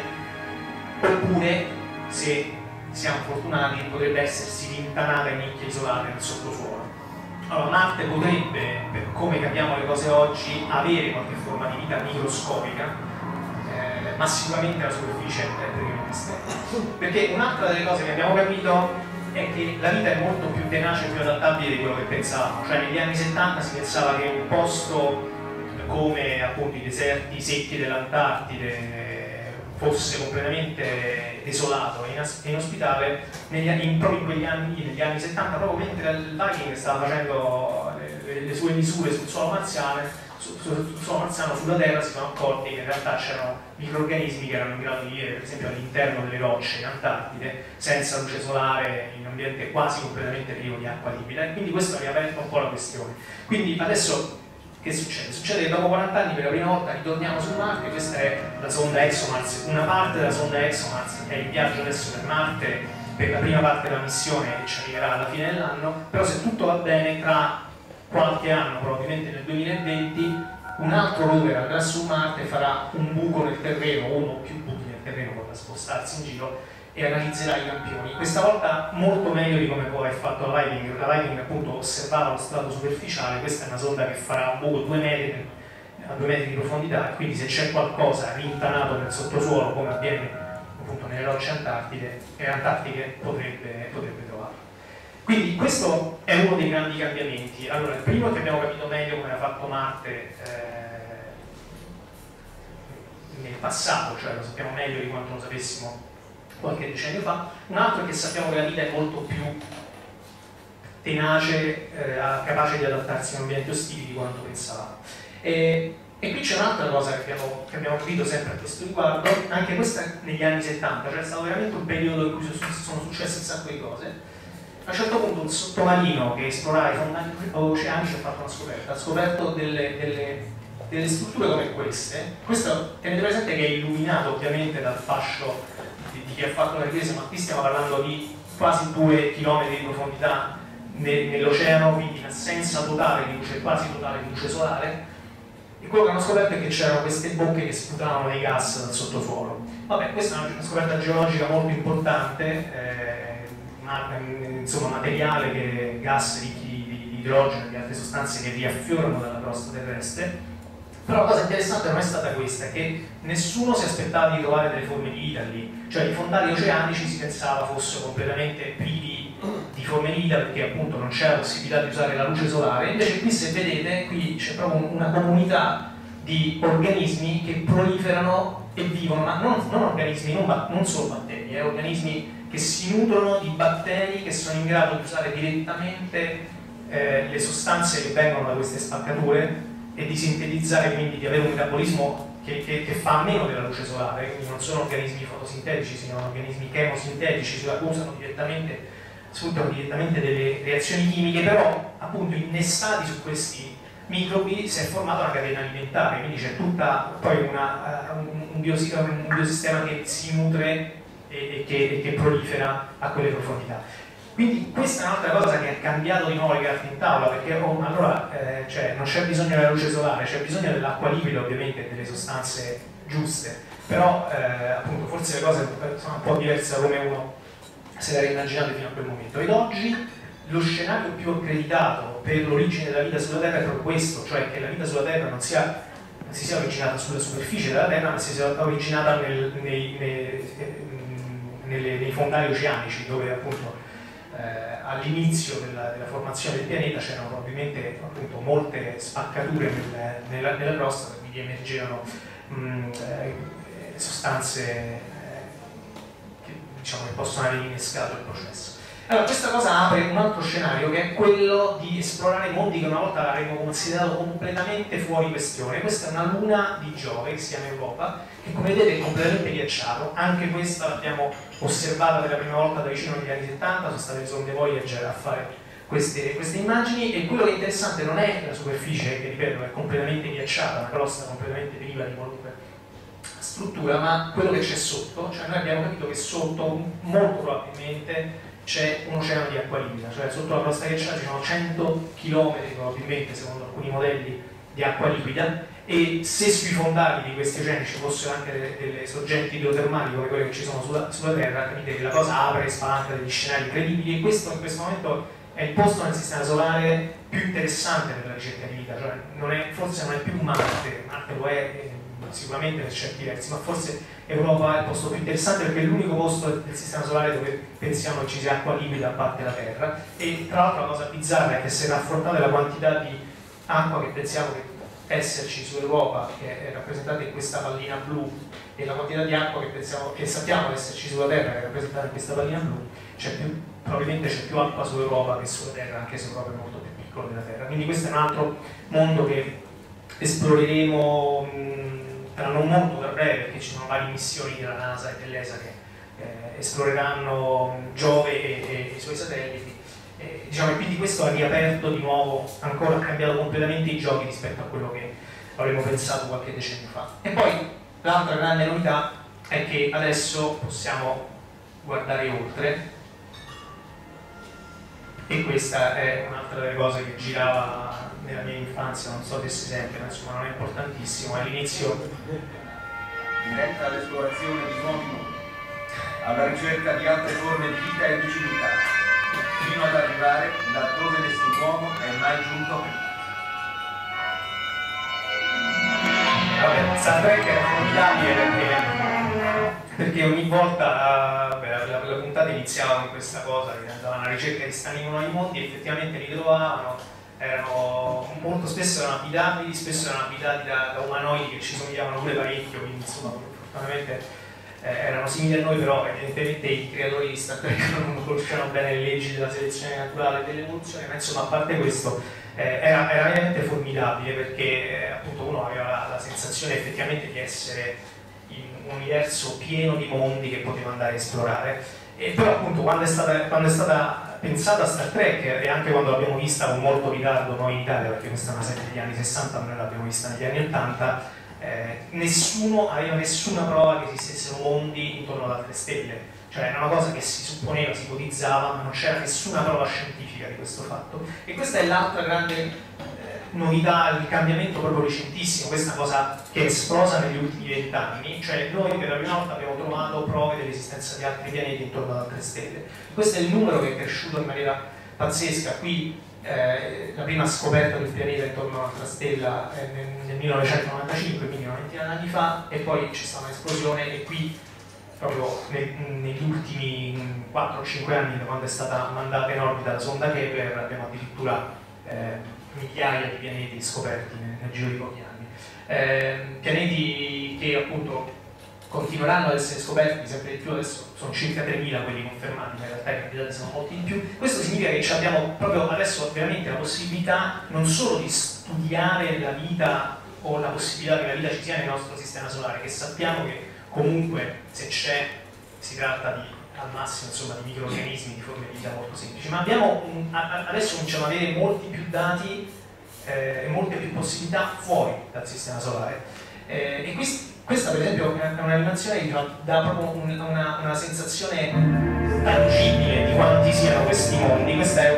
oppure, se siamo fortunati, potrebbe essersi rintanata in nicchie isolate nel sottosuolo. Allora, Marte potrebbe, per come capiamo le cose oggi, avere qualche forma di vita microscopica, eh, ma sicuramente la superficie è esiste. Perché un'altra delle cose che abbiamo capito è che la vita è molto più tenace e più adattabile di quello che pensavamo. Cioè negli anni settanta si pensava che un posto come appunto i deserti secchi dell'Antartide fosse completamente desolato e inospitale. Negli anni, proprio in quegli anni, negli anni settanta, proprio mentre il Viking stava facendo le, le sue misure sul suolo marziano, sul, sul suolo marziano sulla Terra, si sono accorti che in realtà c'erano microrganismi che erano in grado di vivere, per esempio all'interno delle rocce in Antartide, senza luce solare, in un ambiente quasi completamente privo di acqua liquida, e quindi questo ha riaperto un po' la questione. Quindi adesso che succede? Succede che dopo quaranta anni per la prima volta ritorniamo su Marte. Questa è la sonda ExoMars, una parte della sonda ExoMars, che è il viaggio adesso per Marte, per la prima parte della missione che ci arriverà alla fine dell'anno. Però se tutto va bene, tra qualche anno, probabilmente nel duemilaventi, un altro rover andrà su Marte e farà un buco nel terreno, uno o più buchi nel terreno per spostarsi in giro, e analizzerà i campioni. Questa volta molto meglio di come poi ha fatto la Viking. La Viking appunto osservava lo strato superficiale, questa è una sonda che farà un buco due metri, a due metri di profondità, e quindi se c'è qualcosa rintanato nel sottosuolo, come avviene appunto nelle rocce antartiche, e antartiche potrebbe, potrebbe trovarlo. Quindi questo è uno dei grandi cambiamenti. Allora, il primo è che abbiamo capito meglio come ha fatto Marte eh, nel passato, cioè lo sappiamo meglio di quanto lo sapessimo qualche decennio fa. Un altro è che sappiamo che la vita è molto più tenace, eh, capace di adattarsi a ambienti ostili di quanto pensavamo. E, e qui c'è un'altra cosa che abbiamo, che abbiamo capito sempre a questo riguardo, anche questa negli anni settanta, cioè è stato veramente un periodo in cui sono successe un sacco di cose. A un certo punto un sottomarino che esplorava i fondi oceani ci ha fatto una scoperta, ha scoperto delle, delle, delle strutture come queste. Questo tenete presente che è illuminato ovviamente dal fascio di, di chi ha fatto la ripresa, ma qui stiamo parlando di quasi due chilometri di profondità ne, nell'oceano, quindi in assenza totale di luce, quasi totale di luce solare. E quello che hanno scoperto è che c'erano queste bocche che sputavano dei gas dal sottosuolo. Vabbè, questa è una scoperta geologica molto importante, eh, ma, insomma materiale, che gas ricchi di, di idrogeno e di altre sostanze che riaffiorano dalla crosta terrestre. Però la cosa interessante non è stata questa, è che nessuno si aspettava di trovare delle forme di vita lì, cioè i fondali oceanici si pensava fossero completamente privi di forme di vita perché appunto non c'era la possibilità di usare la luce solare. Invece qui, se vedete, qui c'è proprio una comunità di organismi che proliferano e vivono, ma non, non organismi, non, non solo batteri, eh, organismi che si nutrono di batteri che sono in grado di usare direttamente eh, le sostanze che vengono da queste spaccature e di sintetizzare, quindi di avere un metabolismo che, che, che fa a meno della luce solare, quindi non sono organismi fotosintetici, sono organismi chemosintetici, cioè usano direttamente, sfruttano direttamente delle reazioni chimiche, però appunto innestati su questi microbi si è formata una catena alimentare, quindi c'è tutta poi una, uh, un, un, biosi un biosistema che si nutre e, e, che, e che prolifera a quelle profondità. Quindi questa è un'altra cosa che ha cambiato di nuovo le carte in tavola, perché oh, allora eh, cioè, non c'è bisogno della luce solare, c'è bisogno dell'acqua liquida ovviamente e delle sostanze giuste, però eh, appunto forse le cose sono un po' diverse da come uno se le era immaginate fino a quel momento. Ed oggi lo scenario più accreditato per l'origine della vita sulla Terra è proprio questo, cioè che la vita sulla Terra non, sia, non si sia originata sulla superficie della Terra, ma si sia originata nel, nei, nei, nelle, nei fondali oceanici, dove appunto Eh, all'inizio della, della formazione del pianeta c'erano probabilmente appunto molte spaccature nel, nella, nella crosta, quindi emergevano mh, eh, sostanze eh, che, diciamo, che possono aver innescato il processo. Allora, questa cosa apre un altro scenario, che è quello di esplorare mondi che una volta avremmo considerato completamente fuori questione. Questa è una luna di Giove che si chiama Europa, che come vedete è completamente ghiacciato. Anche questa l'abbiamo osservata per la prima volta da vicino negli anni settanta, sono state le sonde Voyager a fare queste, queste immagini, e quello che è interessante non è la superficie, che ripeto è completamente ghiacciata, una crosta completamente priva di qualunque struttura, ma quello che c'è sotto. Cioè noi abbiamo capito che sotto molto probabilmente c'è un oceano di acqua liquida, cioè sotto la crosta ghiacciata ci sono cento chilometri probabilmente, secondo alcuni modelli, di acqua liquida, e se sui fondali di questi oceani ci fossero anche delle, delle sorgenti idrotermali come quelle che ci sono sulla, sulla Terra, capite che la cosa apre e spalanca degli scenari incredibili, e questo in questo momento è il posto nel sistema solare più interessante per la ricerca di vita, cioè non è, forse non è più Marte, Marte lo è eh, sicuramente per certi versi, ma forse Europa è il posto più interessante perché è l'unico posto del sistema solare dove pensiamo che ci sia acqua liquida a parte la Terra. E tra l'altro la cosa bizzarra è che se raffrontate la quantità di acqua che pensiamo che esserci su Europa, che è rappresentata in questa pallina blu, e la quantità di acqua che, pensiamo, che sappiamo esserci sulla Terra, che è rappresentata in questa pallina blu, c'è più, probabilmente c'è più acqua su Europa che sulla Terra, anche se Europa è molto più piccolo della Terra. Quindi questo è un altro mondo che esploreremo mh, tra non molto da breve, perché ci sono varie missioni della NASA e dell'E S A che eh, esploreranno Giove e, e, e i suoi satelliti. Eh, diciamo, e quindi questo ha riaperto di nuovo, ancora ha cambiato completamente i giochi rispetto a quello che avremmo pensato qualche decennio fa. E poi l'altra grande novità è che adesso possiamo guardare oltre, e questa è un'altra delle cose che girava nella mia infanzia, non so se si sente, ma insomma non è importantissimo. All'inizio diretta all'esplorazione di nuovi mondi, alla ricerca di altre forme di vita e di civiltà, fino ad arrivare laddove nessun uomo è mai giunto prima. Vabbè, Star Trek è formidabile perché, perché ogni volta beh, la, la puntata iniziava con questa cosa, che andavano alla ricerca di strani nuovi mondi, e effettivamente li trovavano, erano molto spesso erano abitati, spesso erano abitati da, da umanoidi che ci somigliavano pure parecchio, quindi insomma fortunatamente eh, erano simili a noi, però evidentemente i creatori di Star Trek non conoscevano bene le leggi della selezione naturale e dell'evoluzione, ma insomma a parte questo eh, era, era veramente formidabile, perché eh, appunto uno aveva la, la sensazione effettivamente di essere in un universo pieno di mondi che poteva andare a esplorare. E però appunto quando è stata, quando è stata pensata Star Trek, e anche quando l'abbiamo vista con molto ritardo noi in Italia, perché questa è una serie degli anni sessanta, ma noi l'abbiamo vista negli anni ottanta, eh, nessuno aveva nessuna prova che esistessero mondi intorno ad altre stelle, cioè era una cosa che si supponeva, si ipotizzava, ma non c'era nessuna prova scientifica di questo fatto. E questa è l'altra grande eh, novità, il cambiamento proprio recentissimo, questa cosa che è esplosa negli ultimi vent'anni, cioè noi per la prima volta abbiamo trovato prove dell'esistenza di altri pianeti intorno ad altre stelle. Questo è il numero che è cresciuto in maniera pazzesca. Qui eh, la prima scoperta del pianeta intorno a un'altra stella eh, nel, nel millenovecentonovantacinque, quindi una ventina d'anni fa, e poi c'è stata un'esplosione, e qui proprio nel, negli ultimi quattro o cinque anni, da quando è stata mandata in orbita la sonda Kepler, abbiamo addirittura eh, migliaia di pianeti scoperti nel, nel giro di pochi anni. Eh, pianeti che appunto continueranno ad essere scoperti sempre di più, adesso sono circa tremila quelli confermati, ma in realtà i candidati sono molti di più. Questo significa che abbiamo proprio adesso veramente la possibilità non solo di studiare la vita o la possibilità che la vita ci sia nel nostro sistema solare, che sappiamo che comunque se c'è si tratta di al massimo insomma di microorganismi, di forme di vita molto semplici, ma abbiamo un, a, adesso cominciamo ad avere molti più dati eh, e molte più possibilità fuori dal sistema solare. Eh, e questi, questa per esempio è un'animazione che dà proprio un, una, una sensazione tangibile di quanti siano questi mondi. Questo è,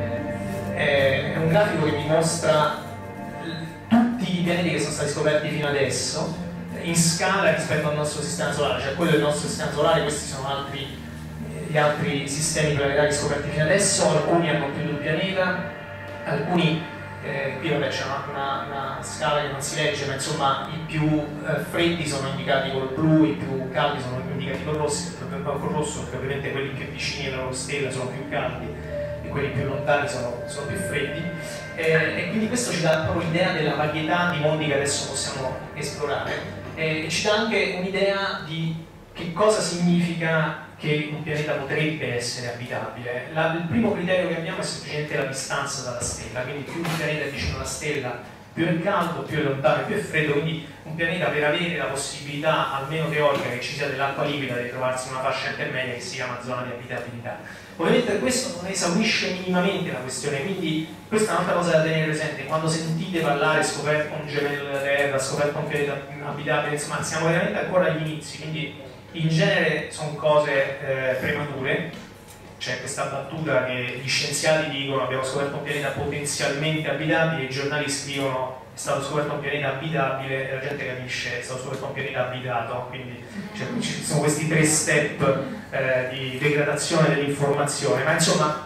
è, è un grafico che vi mostra tutti i pianeti che sono stati scoperti fino adesso in scala rispetto al nostro sistema solare, cioè quello del nostro sistema solare. Questi sono altri, gli altri sistemi planetari scoperti fino adesso, alcuni hanno più di un pianeta, alcuni Eh, qui vabbè c'è una, una, una scala che non si legge, ma insomma i più eh, freddi sono indicati col blu, i più caldi sono indicati col rosso, col rosso, perché ovviamente quelli più vicini alla loro stella sono più caldi e quelli più lontani sono, sono più freddi, eh, e quindi questo ci dà proprio l'idea della varietà di mondi che adesso possiamo esplorare, eh, e ci dà anche un'idea di che cosa significa che un pianeta potrebbe essere abitabile. La, il primo criterio che abbiamo è semplicemente la distanza dalla stella, quindi più un pianeta è vicino alla stella, più è caldo, più è lontano, più è freddo, quindi un pianeta, per avere la possibilità, almeno teorica, che ci sia dell'acqua liquida, di trovarsi in una fascia intermedia che si chiama zona di abitabilità. Ovviamente questo non esaurisce minimamente la questione, quindi questa è un'altra cosa da tenere presente. Quando sentite parlare scoperto un gemello della Terra, scoperto un pianeta abitabile, insomma siamo veramente ancora agli inizi, quindi in genere sono cose eh, premature. C'è questa battuta che gli scienziati dicono abbiamo scoperto un pianeta potenzialmente abitabile, i giornali scrivono è stato scoperto un pianeta abitabile e la gente capisce è stato scoperto un pianeta abitato, quindi cioè, ci sono questi tre step eh, di degradazione dell'informazione, ma insomma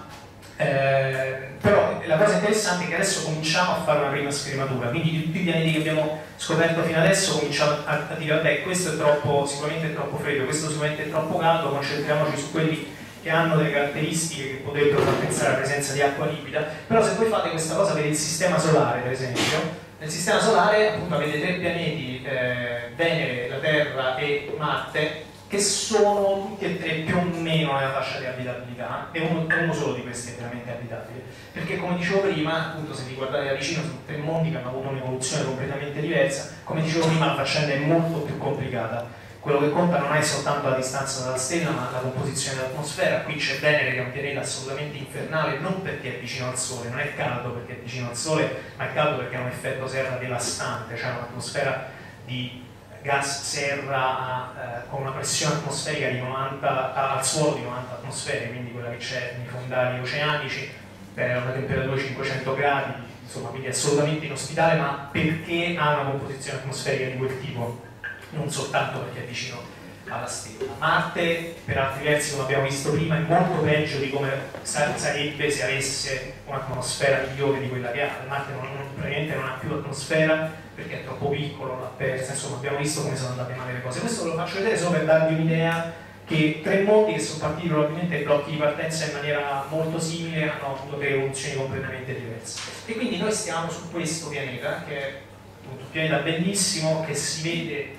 eh, però la cosa interessante è che adesso cominciamo a fare una prima scrematura, quindi di tutti i pianeti che abbiamo scoperto fino adesso cominciamo a, a dire vabbè questo è troppo, sicuramente è troppo freddo, questo sicuramente è troppo caldo, concentriamoci su quelli che hanno delle caratteristiche che potrebbero far pensare alla presenza di acqua liquida. Però se voi fate questa cosa per il sistema solare, per esempio, nel sistema solare appunto avete tre pianeti, eh, Venere, la Terra e Marte, che sono tutti e tre più o meno nella fascia di abitabilità, e uno, uno solo di questi è veramente abitabile, perché come dicevo prima, appunto se vi guardate da vicino sono tre mondi che hanno avuto un'evoluzione completamente diversa. Come dicevo prima, la faccenda è molto più complicata. Quello che conta non è soltanto la distanza dalla stella, ma la composizione dell'atmosfera. Qui c'è Venere, che è un pianeta assolutamente infernale, non perché è vicino al Sole, non è caldo perché è vicino al Sole, ma è caldo perché ha un effetto serra devastante, cioè un'atmosfera di gas serra a, eh, con una pressione atmosferica di novanta, a, al suolo di novanta atmosfere, quindi quella che c'è nei fondali oceanici, eh, a una temperatura di cinquecento gradi, insomma, quindi è assolutamente inospitale, ma perché ha una composizione atmosferica di quel tipo, non soltanto perché è vicino alla stella. Marte, per altri versi, come abbiamo visto prima, è molto peggio di come sarebbe se avesse un'atmosfera migliore di quella che ha. Marte non, non, praticamente non ha più atmosfera perché è troppo piccolo, l'ha persa, insomma abbiamo visto come sono andate male le cose. Questo ve lo faccio vedere solo per darvi un'idea che tre mondi che sono partiti probabilmente ai blocchi di partenza in maniera molto simile hanno avuto delle evoluzioni completamente diverse. E quindi noi stiamo su questo pianeta, che è un pianeta bellissimo, che si vede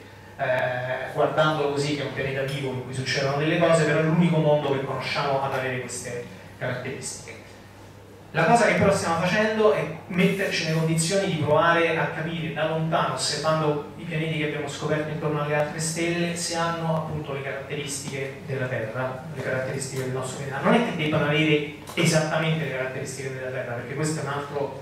Eh, guardandolo così, che è un pianeta vivo in cui succedono delle cose, però è l'unico mondo che conosciamo ad avere queste caratteristiche. La cosa che però stiamo facendo è metterci nelle condizioni di provare a capire da lontano, osservando i pianeti che abbiamo scoperto intorno alle altre stelle, se hanno appunto le caratteristiche della Terra, le caratteristiche del nostro pianeta. Non è che debbano avere esattamente le caratteristiche della Terra, perché questo è un altro,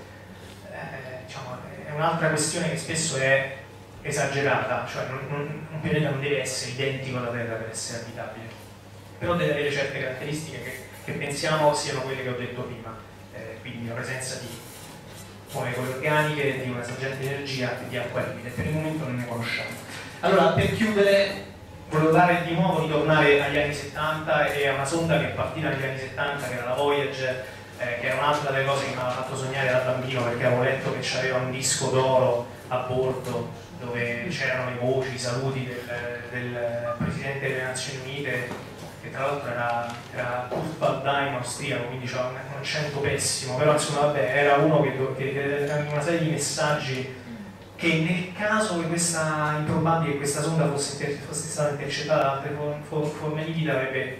eh, diciamo, è un'altra questione che spesso è esagerata, cioè non, non, un pianeta non deve essere identico alla Terra per essere abitabile, però deve avere certe caratteristiche che, che pensiamo siano quelle che ho detto prima, eh, quindi la presenza di molecole organiche, di una sorgente di energia e di acqua liquida. Per il momento non ne conosciamo. Allora, per chiudere, volevo dare di nuovo di tornare agli anni settanta e a una sonda che è partita negli anni settanta, che era la Voyager, eh, che era un'altra delle cose che mi aveva fatto sognare da bambino, perché avevo letto che c'aveva un disco d'oro a bordo dove c'erano le voci, i saluti del, del Presidente delle Nazioni Unite, che tra l'altro era, era Kurt Waldheim austriaco, quindi c'era un, un accento pessimo, però insomma vabbè, era uno che, che era una serie di messaggi che nel caso che questa improbabile che questa sonda fosse, inter, fosse stata intercettata da altre forme di vita avrebbe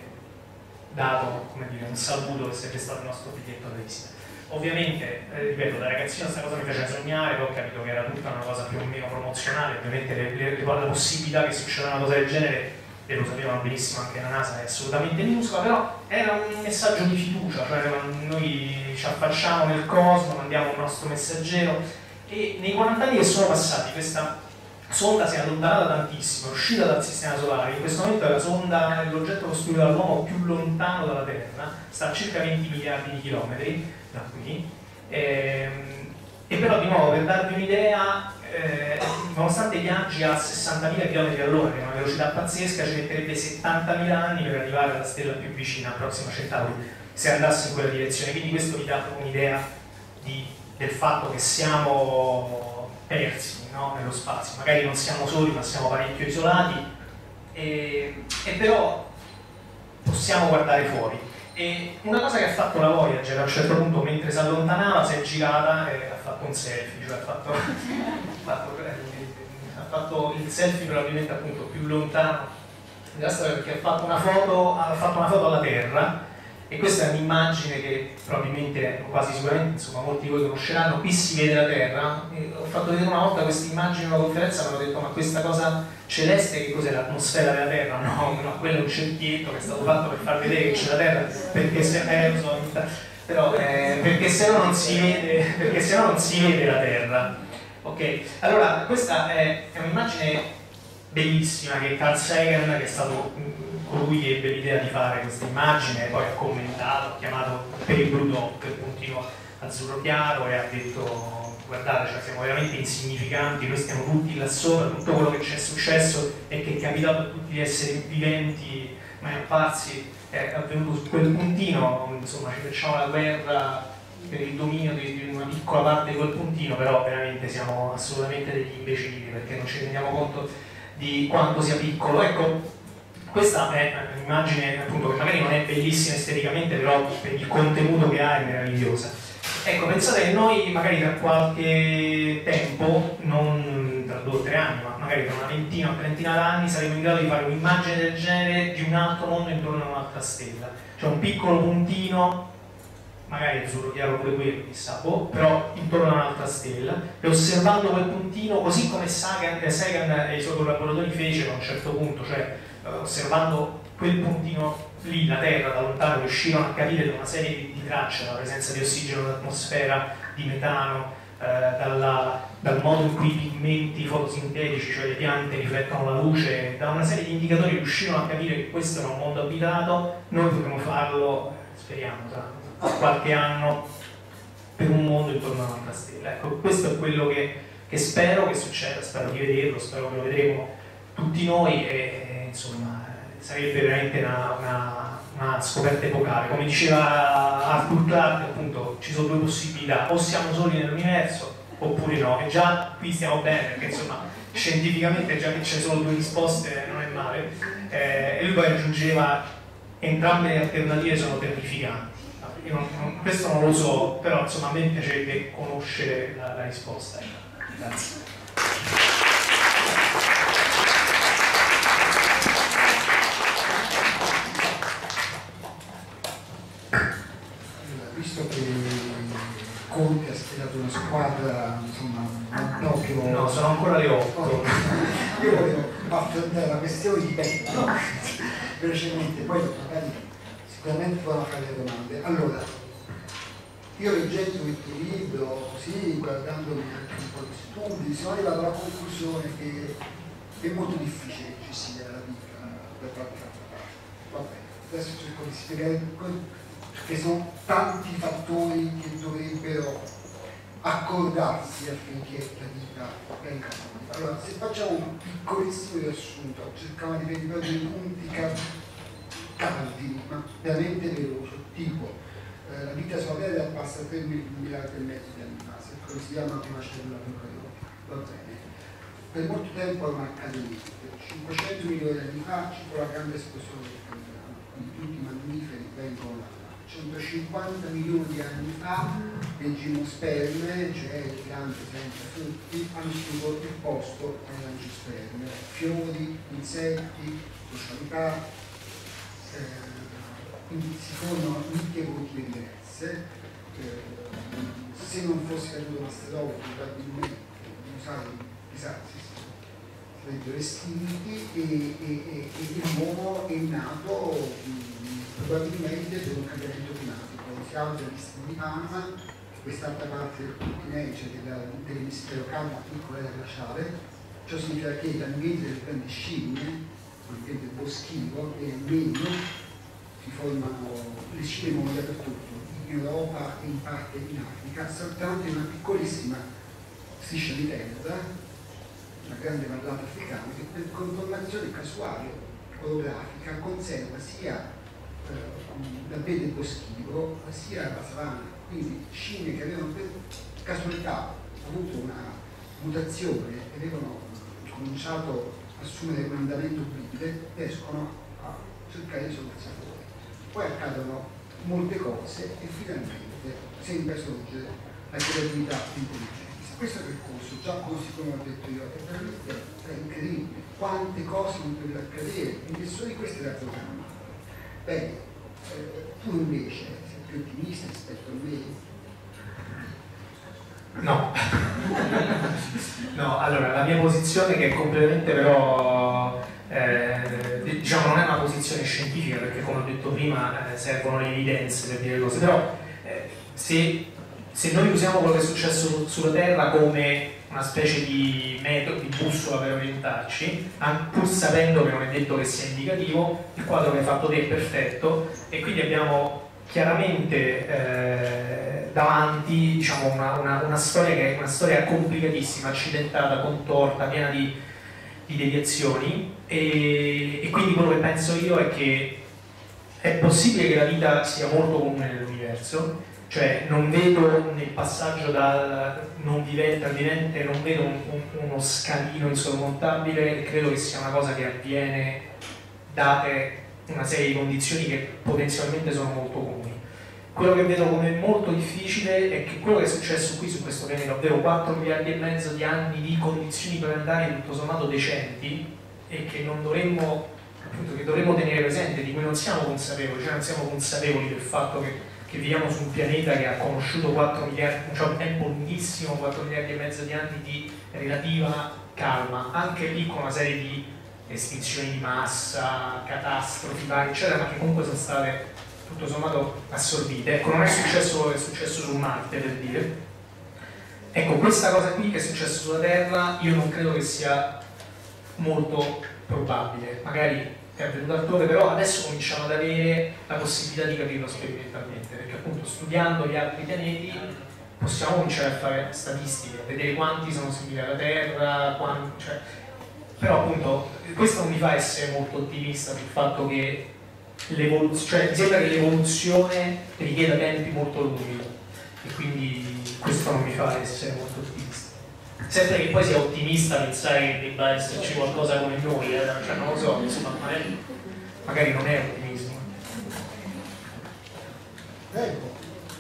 dato, come dire, un saluto che sarebbe stato il nostro biglietto da visita. Ovviamente, eh, ripeto, da ragazzino questa cosa mi faceva sognare, poi ho capito che era tutta una cosa più o meno promozionale, ovviamente le, le, le, la possibilità che succeda una cosa del genere, e lo sapevano benissimo anche la NASA, è assolutamente minuscola, però era un messaggio di fiducia, cioè noi ci affacciamo nel cosmo, mandiamo il nostro messaggero, e nei quaranta anni che sono passati questa sonda si è allontanata tantissimo, è uscita dal sistema solare, in questo momento è la sonda, l'oggetto costruito dall'uomo più lontano dalla Terra, sta a circa venti miliardi di chilometri da qui, e, e però di nuovo per darvi un'idea, eh, nonostante viaggi a sessantamila chilometri all'ora, che è una velocità pazzesca, ci metterebbe settantamila anni per arrivare alla stella più vicina, Proxima Centauri, se andasse in quella direzione, quindi questo vi dà un'idea del fatto che siamo persi, no, nello spazio, magari non siamo soli ma siamo parecchio isolati, e, e però possiamo guardare fuori. E una cosa che ha fatto la Voyager a un certo punto, mentre si allontanava, si è girata e ha fatto un selfie, cioè ha fatto, ha fatto, ha fatto il selfie probabilmente appunto più lontano della storia, perché ha fatto una foto, ha fatto una foto alla Terra, e questa è un'immagine che probabilmente, quasi sicuramente, insomma, molti di voi conosceranno. Qui si vede la Terra, e ho fatto vedere una volta questa immagine in una conferenza, mi hanno detto: ma questa cosa celeste che cos'è, l'atmosfera della Terra? No, no, quello è un cerchietto che è stato fatto per far vedere che c'è la Terra, perché se, eh, lo so, però, eh, perché se no non si vede, perché se no non si vede la Terra. Ok, allora questa è, è un'immagine bellissima che Carl Sagan, che è stato colui che ebbe l'idea di fare questa immagine, poi ha commentato, ha chiamato per il Blue Dot, il puntino azzurro chiaro, e ha detto: guardate, cioè, siamo veramente insignificanti, noi stiamo tutti là sopra, tutto quello che c'è successo e che è capitato a tutti gli esseri viventi mai apparsi è avvenuto su quel puntino, insomma ci facciamo la guerra per il dominio di, di una piccola parte di quel puntino, però veramente siamo assolutamente degli imbecilli perché non ci rendiamo conto di quanto sia piccolo. Ecco, questa è un'immagine appunto che magari non è bellissima esteticamente, però per il contenuto che ha è meravigliosa. Ecco, pensate che noi magari tra qualche tempo, non tra due o tre anni, ma magari tra una ventina o trentina d'anni, saremo in grado di fare un'immagine del genere di un altro mondo intorno a un'altra stella. Cioè un piccolo puntino, magari azzurro chiaro pure quello, chissà, boh, però intorno a un'altra stella, e osservando quel puntino, così come Sagan, Sagan e i suoi collaboratori fecero a un certo punto, cioè osservando quel puntino lì, la Terra da lontano, riuscirono a capire da una serie di, di tracce, dalla presenza di ossigeno nell'atmosfera, di metano, eh, dalla, dal modo in cui i pigmenti fotosintetici, cioè le piante, riflettono la luce, da una serie di indicatori riuscirono a capire che questo era un mondo abitato. Noi potremo farlo, speriamo, tra qualche anno, per un mondo intorno a un'altra stella. Ecco, questo è quello che, che spero che succeda, spero di vederlo, spero che lo vedremo tutti noi, e insomma sarebbe veramente una, una, una scoperta epocale. Come diceva Arthur Clarke, appunto, ci sono due possibilità: o siamo soli nell'universo oppure no, e già qui stiamo bene, perché insomma scientificamente già che c'è solo due risposte non è male. Eh, e lui poi aggiungeva: entrambe le alternative sono terrificanti. Io non, non, questo non lo so, però insomma a me piacerebbe conoscere la, la risposta. Grazie. Visto che Conte ha spiegato una squadra, insomma, non proprio... No, sono ancora le otto. Io volevo affrontare la questione di Petto velocemente, poi magari sicuramente vorrà fare le domande. Allora, io leggendo il tuo libro, così, guardandomi anche un po' di studi, sono arrivato alla conclusione che è molto difficile che ci sia la vita per qualche altra parte. Vabbè, adesso cerco di spiegare perché sono tanti fattori che dovrebbero accordarsi affinché la vita venga fuori. Allora, se facciamo un piccolissimo riassunto, cerchiamo di vedere dei punti cardini, ma veramente veloci, tipo eh, la vita sulla Terra passa tre miliardi e mezzo di anni fa, se così si chiama prima cellula procariotica, va bene. Per molto tempo non accade niente. cinquecento milioni di anni fa ci fu la grande esplosione del Cambriano, quindi tutti i mammiferi vengono là. centocinquanta milioni di anni fa le gimnosperme, cioè le piante senza frutti, hanno assunto il posto alle angiosperme, fiori, insetti, socialità, eh, quindi si formano nicchie evolutive diverse. Eh, se non fosse caduto un asteroide probabilmente i dinosauri chissà, si sarebbero estinti e, e, e, e l'uomo è nato mh, probabilmente per un cambiamento climatico. Si alza il listino di Panama, quest'altra parte del continente, dell'emisfero caldo, piccola era glaciale. Ciò significa che l'ambiente delle grandi scimmie, l'ambiente boschivo, è meno, si formano le scimmie muoiono dappertutto, in Europa e in parte in Africa, soltanto in una piccolissima striscia di terra, una grande vallata africana, che per conformazione casuale orografica conserva sia eh, l'ambiente boschivo sia la savana. Quindi scimmie che avevano per casualità avuto una mutazione e avevano cominciato a assumere un andamento orribile riescono a cercare di soluzioni. Poi accadono molte cose e finalmente sembra sorgere la creatività intelligente. Questo percorso, già così come ho detto io, è veramente è incredibile. Quante cose non potrebbero accadere, in nessuna di queste era programmata. Bene, eh, tu invece sei più ottimista rispetto a me? No. No, allora la mia posizione, che è completamente però eh, diciamo non è una posizione scientifica, perché come ho detto prima eh, servono le evidenze per dire le cose, però eh, se, se noi usiamo quello che è successo sulla Terra come una specie di metodo, di bussola per orientarci, pur sapendo che non è detto che sia indicativo, il quadro che hai fatto te è perfetto e quindi abbiamo chiaramente eh, davanti diciamo, una, una, una storia che è una storia complicatissima, accidentata, contorta, piena di, di deviazioni e, e quindi quello che penso io è che è possibile che la vita sia molto comune nell'universo, cioè non vedo nel passaggio dal non vivente al vivente, non vedo un, un, uno scalino insormontabile e credo che sia una cosa che avviene date una serie di condizioni che potenzialmente sono molto comuni. Quello che vedo come molto difficile è che quello che è successo qui su questo pianeta, ovvero quattro miliardi e mezzo di anni di condizioni planetarie tutto sommato decenti e che non dovremmo, appunto, che dovremmo tenere presente, di cui non siamo consapevoli, cioè non siamo consapevoli del fatto che, che viviamo su un pianeta che ha conosciuto quattro miliardi, cioè un tempo lunghissimo, quattro miliardi e mezzo di anni di relativa calma, anche lì con una serie di estinzioni di massa, catastrofi varie, eccetera, ma che comunque sono state tutto sommato assorbite. Ecco, non è successo quello che è successo su Marte, per dire. Ecco, questa cosa qui che è successa sulla Terra, io non credo che sia molto probabile. Magari è avvenuto altrove, però adesso cominciamo ad avere la possibilità di capirlo sperimentalmente, perché appunto studiando gli altri pianeti possiamo cominciare a fare statistiche, a vedere quanti sono simili alla Terra, quanti, cioè, però appunto questo non mi fa essere molto ottimista sul fatto che l'evoluzione, cioè mi sembra che l'evoluzione richieda tempi molto lunghi e quindi questo non mi fa essere molto ottimista. Sempre che poi sia ottimista pensare che debba esserci qualcosa come noi, eh? Cioè non lo so, insomma, magari, magari non è ottimismo. Ecco.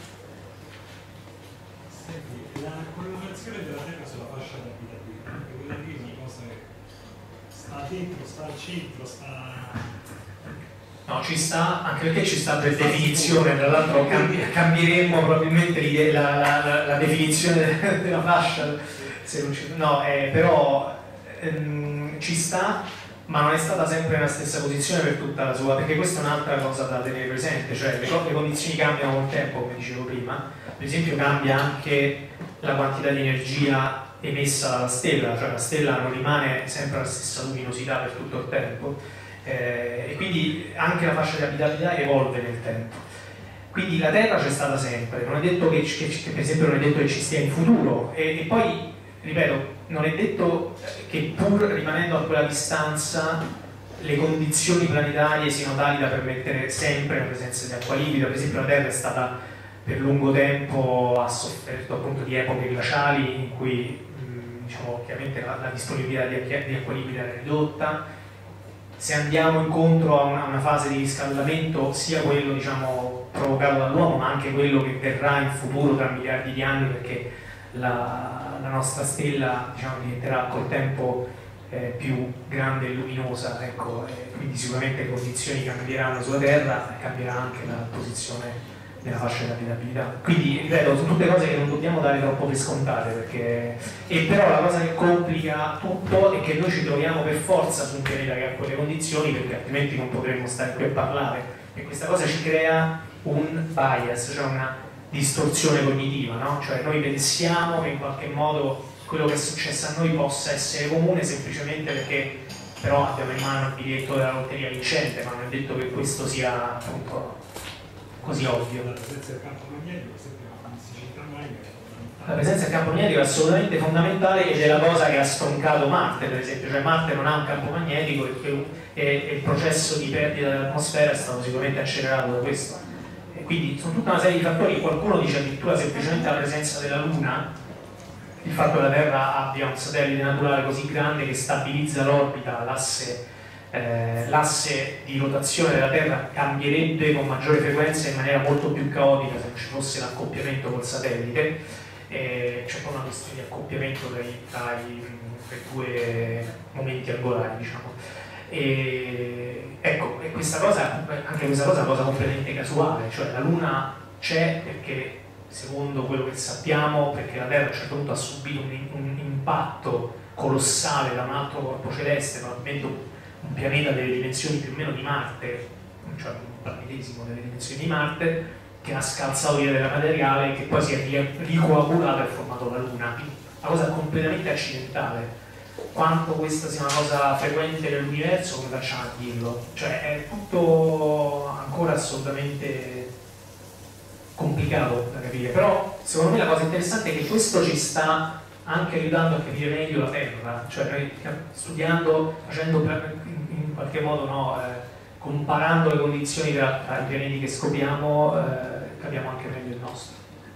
Senti, la collocazione della Terra sulla fascia abitativa, perché quella lì è una cosa che sta dentro, sta al centro, sta... No, ci sta, anche perché ci sta per definizione, tra l'altro cambi cambieremmo probabilmente la, la, la, la definizione della fascia, se non ci, no, eh, però ehm, ci sta, ma non è stata sempre nella stessa posizione per tutta la sua, perché questa è un'altra cosa da tenere presente, cioè le, le condizioni cambiano col tempo, come dicevo prima, per esempio cambia anche la quantità di energia emessa dalla stella, cioè la stella non rimane sempre alla stessa luminosità per tutto il tempo. Eh, e quindi anche la fascia di abitabilità evolve nel tempo. Quindi la Terra c'è stata sempre, non è detto che, che, che per esempio non è detto che ci stia in futuro e, e poi, ripeto, non è detto che pur rimanendo a quella distanza le condizioni planetarie siano tali da permettere sempre la presenza di acqua liquida. Per esempio la Terra è stata per lungo tempo ha sofferto appunto di epoche glaciali in cui mh, diciamo, chiaramente la, la disponibilità di, di acqua liquida è ridotta. Se andiamo incontro a una, una fase di riscaldamento, sia quello diciamo, provocato dall'uomo, ma anche quello che verrà in futuro tra miliardi di anni, perché la, la nostra stella diciamo, diventerà col tempo eh, più grande e luminosa, ecco, e quindi sicuramente le condizioni cambieranno sulla Terra e cambierà anche la posizione della fascia di abitabilità. Quindi, ripeto, sono tutte cose che non dobbiamo dare troppo per scontate, perché... e però la cosa che complica tutto è che noi ci troviamo per forza su un pianeta che ha quelle condizioni, perché altrimenti non potremmo stare qui a parlare, e questa cosa ci crea un bias, cioè una distorsione cognitiva, no? Cioè noi pensiamo che in qualche modo quello che è successo a noi possa essere comune semplicemente perché però abbiamo in mano il biglietto della lotteria vincente, ma non è detto che questo sia appunto così ovvio. La presenza del campo magnetico, per esempio, non si cita mai, la presenza del campo magnetico è assolutamente fondamentale ed è la cosa che ha stroncato Marte, per esempio, cioè Marte non ha un campo magnetico e, e, e il processo di perdita dell'atmosfera è stato sicuramente accelerato da questo. E quindi sono tutta una serie di fattori, qualcuno dice addirittura semplicemente la presenza della Luna, il fatto che la Terra abbia un satellite naturale così grande che stabilizza l'orbita, l'asse Eh, l'asse di rotazione della Terra cambierebbe con maggiore frequenza in maniera molto più caotica se non ci fosse l'accoppiamento col satellite. Eh, c'è poi una questione di accoppiamento tra i, tra i, tra i due momenti angolari, diciamo. E, ecco, e questa cosa, anche questa cosa è una cosa completamente casuale, cioè la Luna c'è perché, secondo quello che sappiamo, perché la Terra a un certo punto ha subito un, un impatto colossale da un altro corpo celeste, probabilmente un pianeta delle dimensioni più o meno di Marte, cioè un planetesimo delle dimensioni di Marte, che ha scalzato via del materiale e che poi si è ricoagulato e ha formato la Luna. Quindi una cosa completamente accidentale. Quanto questa sia una cosa frequente nell'universo, come facciamo a dirlo? Cioè è tutto ancora assolutamente complicato da capire, però secondo me la cosa interessante è che questo ci sta anche aiutando a capire meglio la Terra, cioè noi studiando, facendo in qualche modo, no, eh, comparando le condizioni tra, tra i pianeti che scopriamo, eh, capiamo anche meglio il nostro.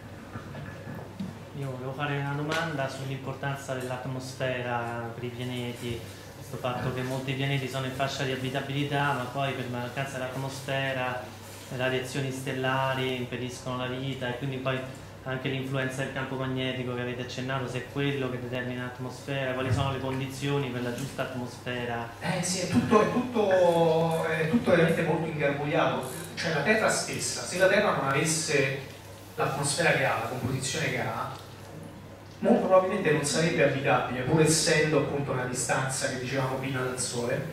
Io volevo fare una domanda sull'importanza dell'atmosfera per i pianeti, questo fatto che molti pianeti sono in fascia di abitabilità, ma poi per mancanza dell'atmosfera le radiazioni stellari impediscono la vita e quindi poi anche l'influenza del campo magnetico che avete accennato, se è quello che determina l'atmosfera, quali sono le condizioni per la giusta atmosfera? Eh sì, è tutto, è tutto, è tutto veramente molto ingarbugliato, cioè la Terra stessa, se la Terra non avesse l'atmosfera che ha, la composizione che ha, molto probabilmente non sarebbe abitabile, pur essendo appunto una distanza che dicevamo prima dal Sole,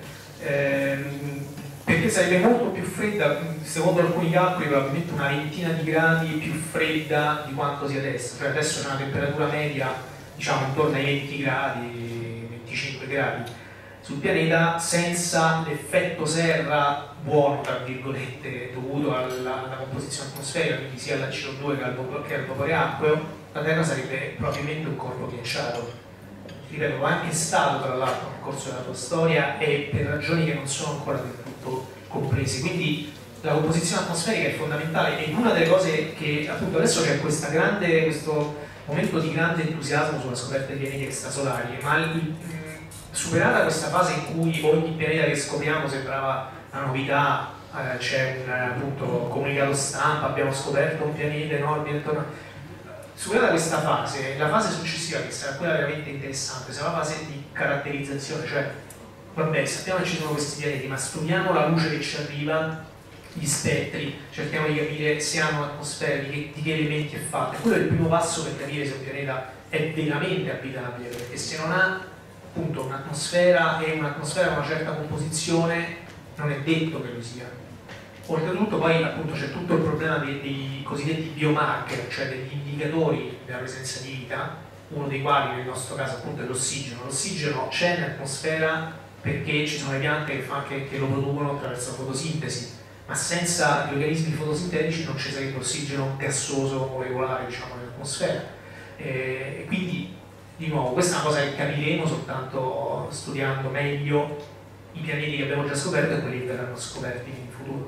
ehm, perché sarebbe molto più fredda, secondo alcuni calcoli probabilmente una ventina di gradi più fredda di quanto sia adesso, cioè adesso c'è una temperatura media diciamo intorno ai venti gradi, venticinque gradi sul pianeta, senza l'effetto serra buono, tra virgolette, dovuto alla, alla composizione atmosferica, quindi sia alla C O due che al, che al vapore acqueo, la Terra sarebbe probabilmente un corpo ghiacciato. Ripeto, lo è anche stato tra l'altro nel corso della tua storia e per ragioni che non sono ancora del tutto comprese, quindi la composizione atmosferica è fondamentale e una delle cose che appunto adesso c'è questa grande, questo momento di grande entusiasmo sulla scoperta dei pianeti extrasolari, ma il, superata questa fase in cui ogni pianeta che scopriamo sembrava una novità, eh, c'è un appunto, comunicato stampa, abbiamo scoperto un pianeta enorme intorno. Superata questa fase, la fase successiva, che sarà quella veramente interessante, sarà la fase di caratterizzazione, cioè vabbè, sappiamo che ci sono questi pianeti, ma studiamo la luce che ci arriva, gli spettri, cerchiamo di capire se hanno un'atmosfera, di che, di che elementi è fatta. E quello è il primo passo per capire se un pianeta è veramente abitabile, perché se non ha appunto un'atmosfera e un'atmosfera con una certa composizione, non è detto che lo sia. Oltretutto poi appunto c'è tutto il problema dei, dei cosiddetti biomarker, cioè degli indicatori della presenza di vita, uno dei quali nel nostro caso appunto è l'ossigeno. L'ossigeno c'è in atmosfera perché ci sono le piante che, fa, che, che lo producono attraverso la fotosintesi, ma senza gli organismi fotosintetici non ci sarebbe ossigeno gassoso molecolare, diciamo, nell'atmosfera. E, e quindi, di nuovo, questa è una cosa che capiremo soltanto studiando meglio i pianeti che abbiamo già scoperto e quelli che verranno scoperti in futuro.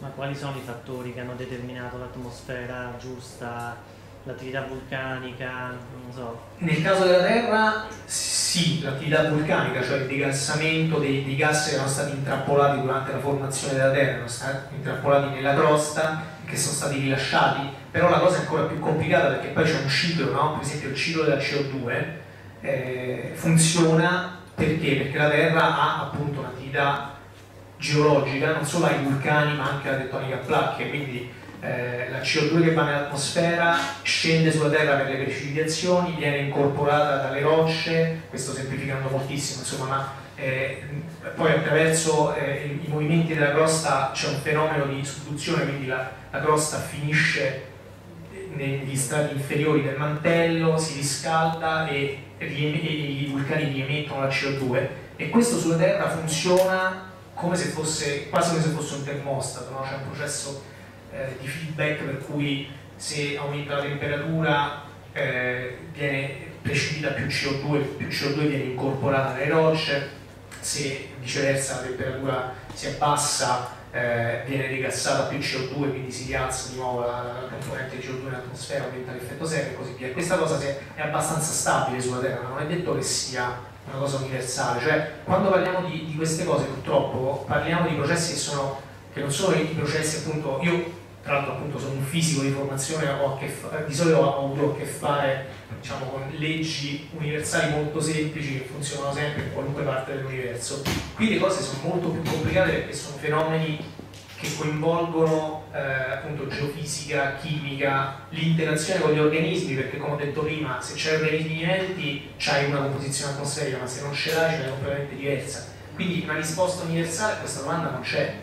Ma quali sono i fattori che hanno determinato l'atmosfera giusta, l'attività vulcanica, non so? Nel caso della Terra sì, l'attività vulcanica, cioè il degassamento dei, dei gas che erano stati intrappolati durante la formazione della Terra, erano stati intrappolati nella crosta e che sono stati rilasciati, però la cosa è ancora più complicata perché poi c'è un ciclo, no? Per esempio il ciclo della C O due eh, funziona perché? Perché la Terra ha appunto un'attività geologica, non solo ai vulcani ma anche alla tettonica a placche, quindi eh, la C O due che va nell'atmosfera scende sulla Terra per le precipitazioni, viene incorporata dalle rocce, questo semplificando moltissimo, insomma, ma eh, poi attraverso eh, i movimenti della crosta c'è un fenomeno di subduzione, quindi la, la crosta finisce negli strati inferiori del mantello, si riscalda e, e i vulcani riemettono la C O due, e questo sulla Terra funziona come se fosse, quasi come se fosse un termostato, no? C'è un processo eh, di feedback per cui se aumenta la temperatura eh, viene precipita più C O due, più C O due viene incorporata nelle rocce, se viceversa la temperatura si abbassa eh, viene rigassata più C O due, quindi si rialza di nuovo la, la componente C O due in atmosfera, aumenta l'effetto serra e così via. Questa cosa è abbastanza stabile sulla Terra, ma non è detto che sia una cosa universale, cioè quando parliamo di, di queste cose purtroppo parliamo di processi che, sono, che non sono i processi appunto, io tra l'altro appunto sono un fisico di formazione, ho a che fa, di solito ho avuto a che fare diciamo, con leggi universali molto semplici che funzionano sempre in qualunque parte dell'universo. Qui le cose sono molto più complicate perché sono fenomeni che coinvolgono eh, appunto geofisica, chimica, l'interazione con gli organismi, perché come ho detto prima, se c'è organismi viventi c'hai una composizione atmosferica, ma se non ce l'hai ce l'hai completamente diversa. Quindi una risposta universale a questa domanda non c'è.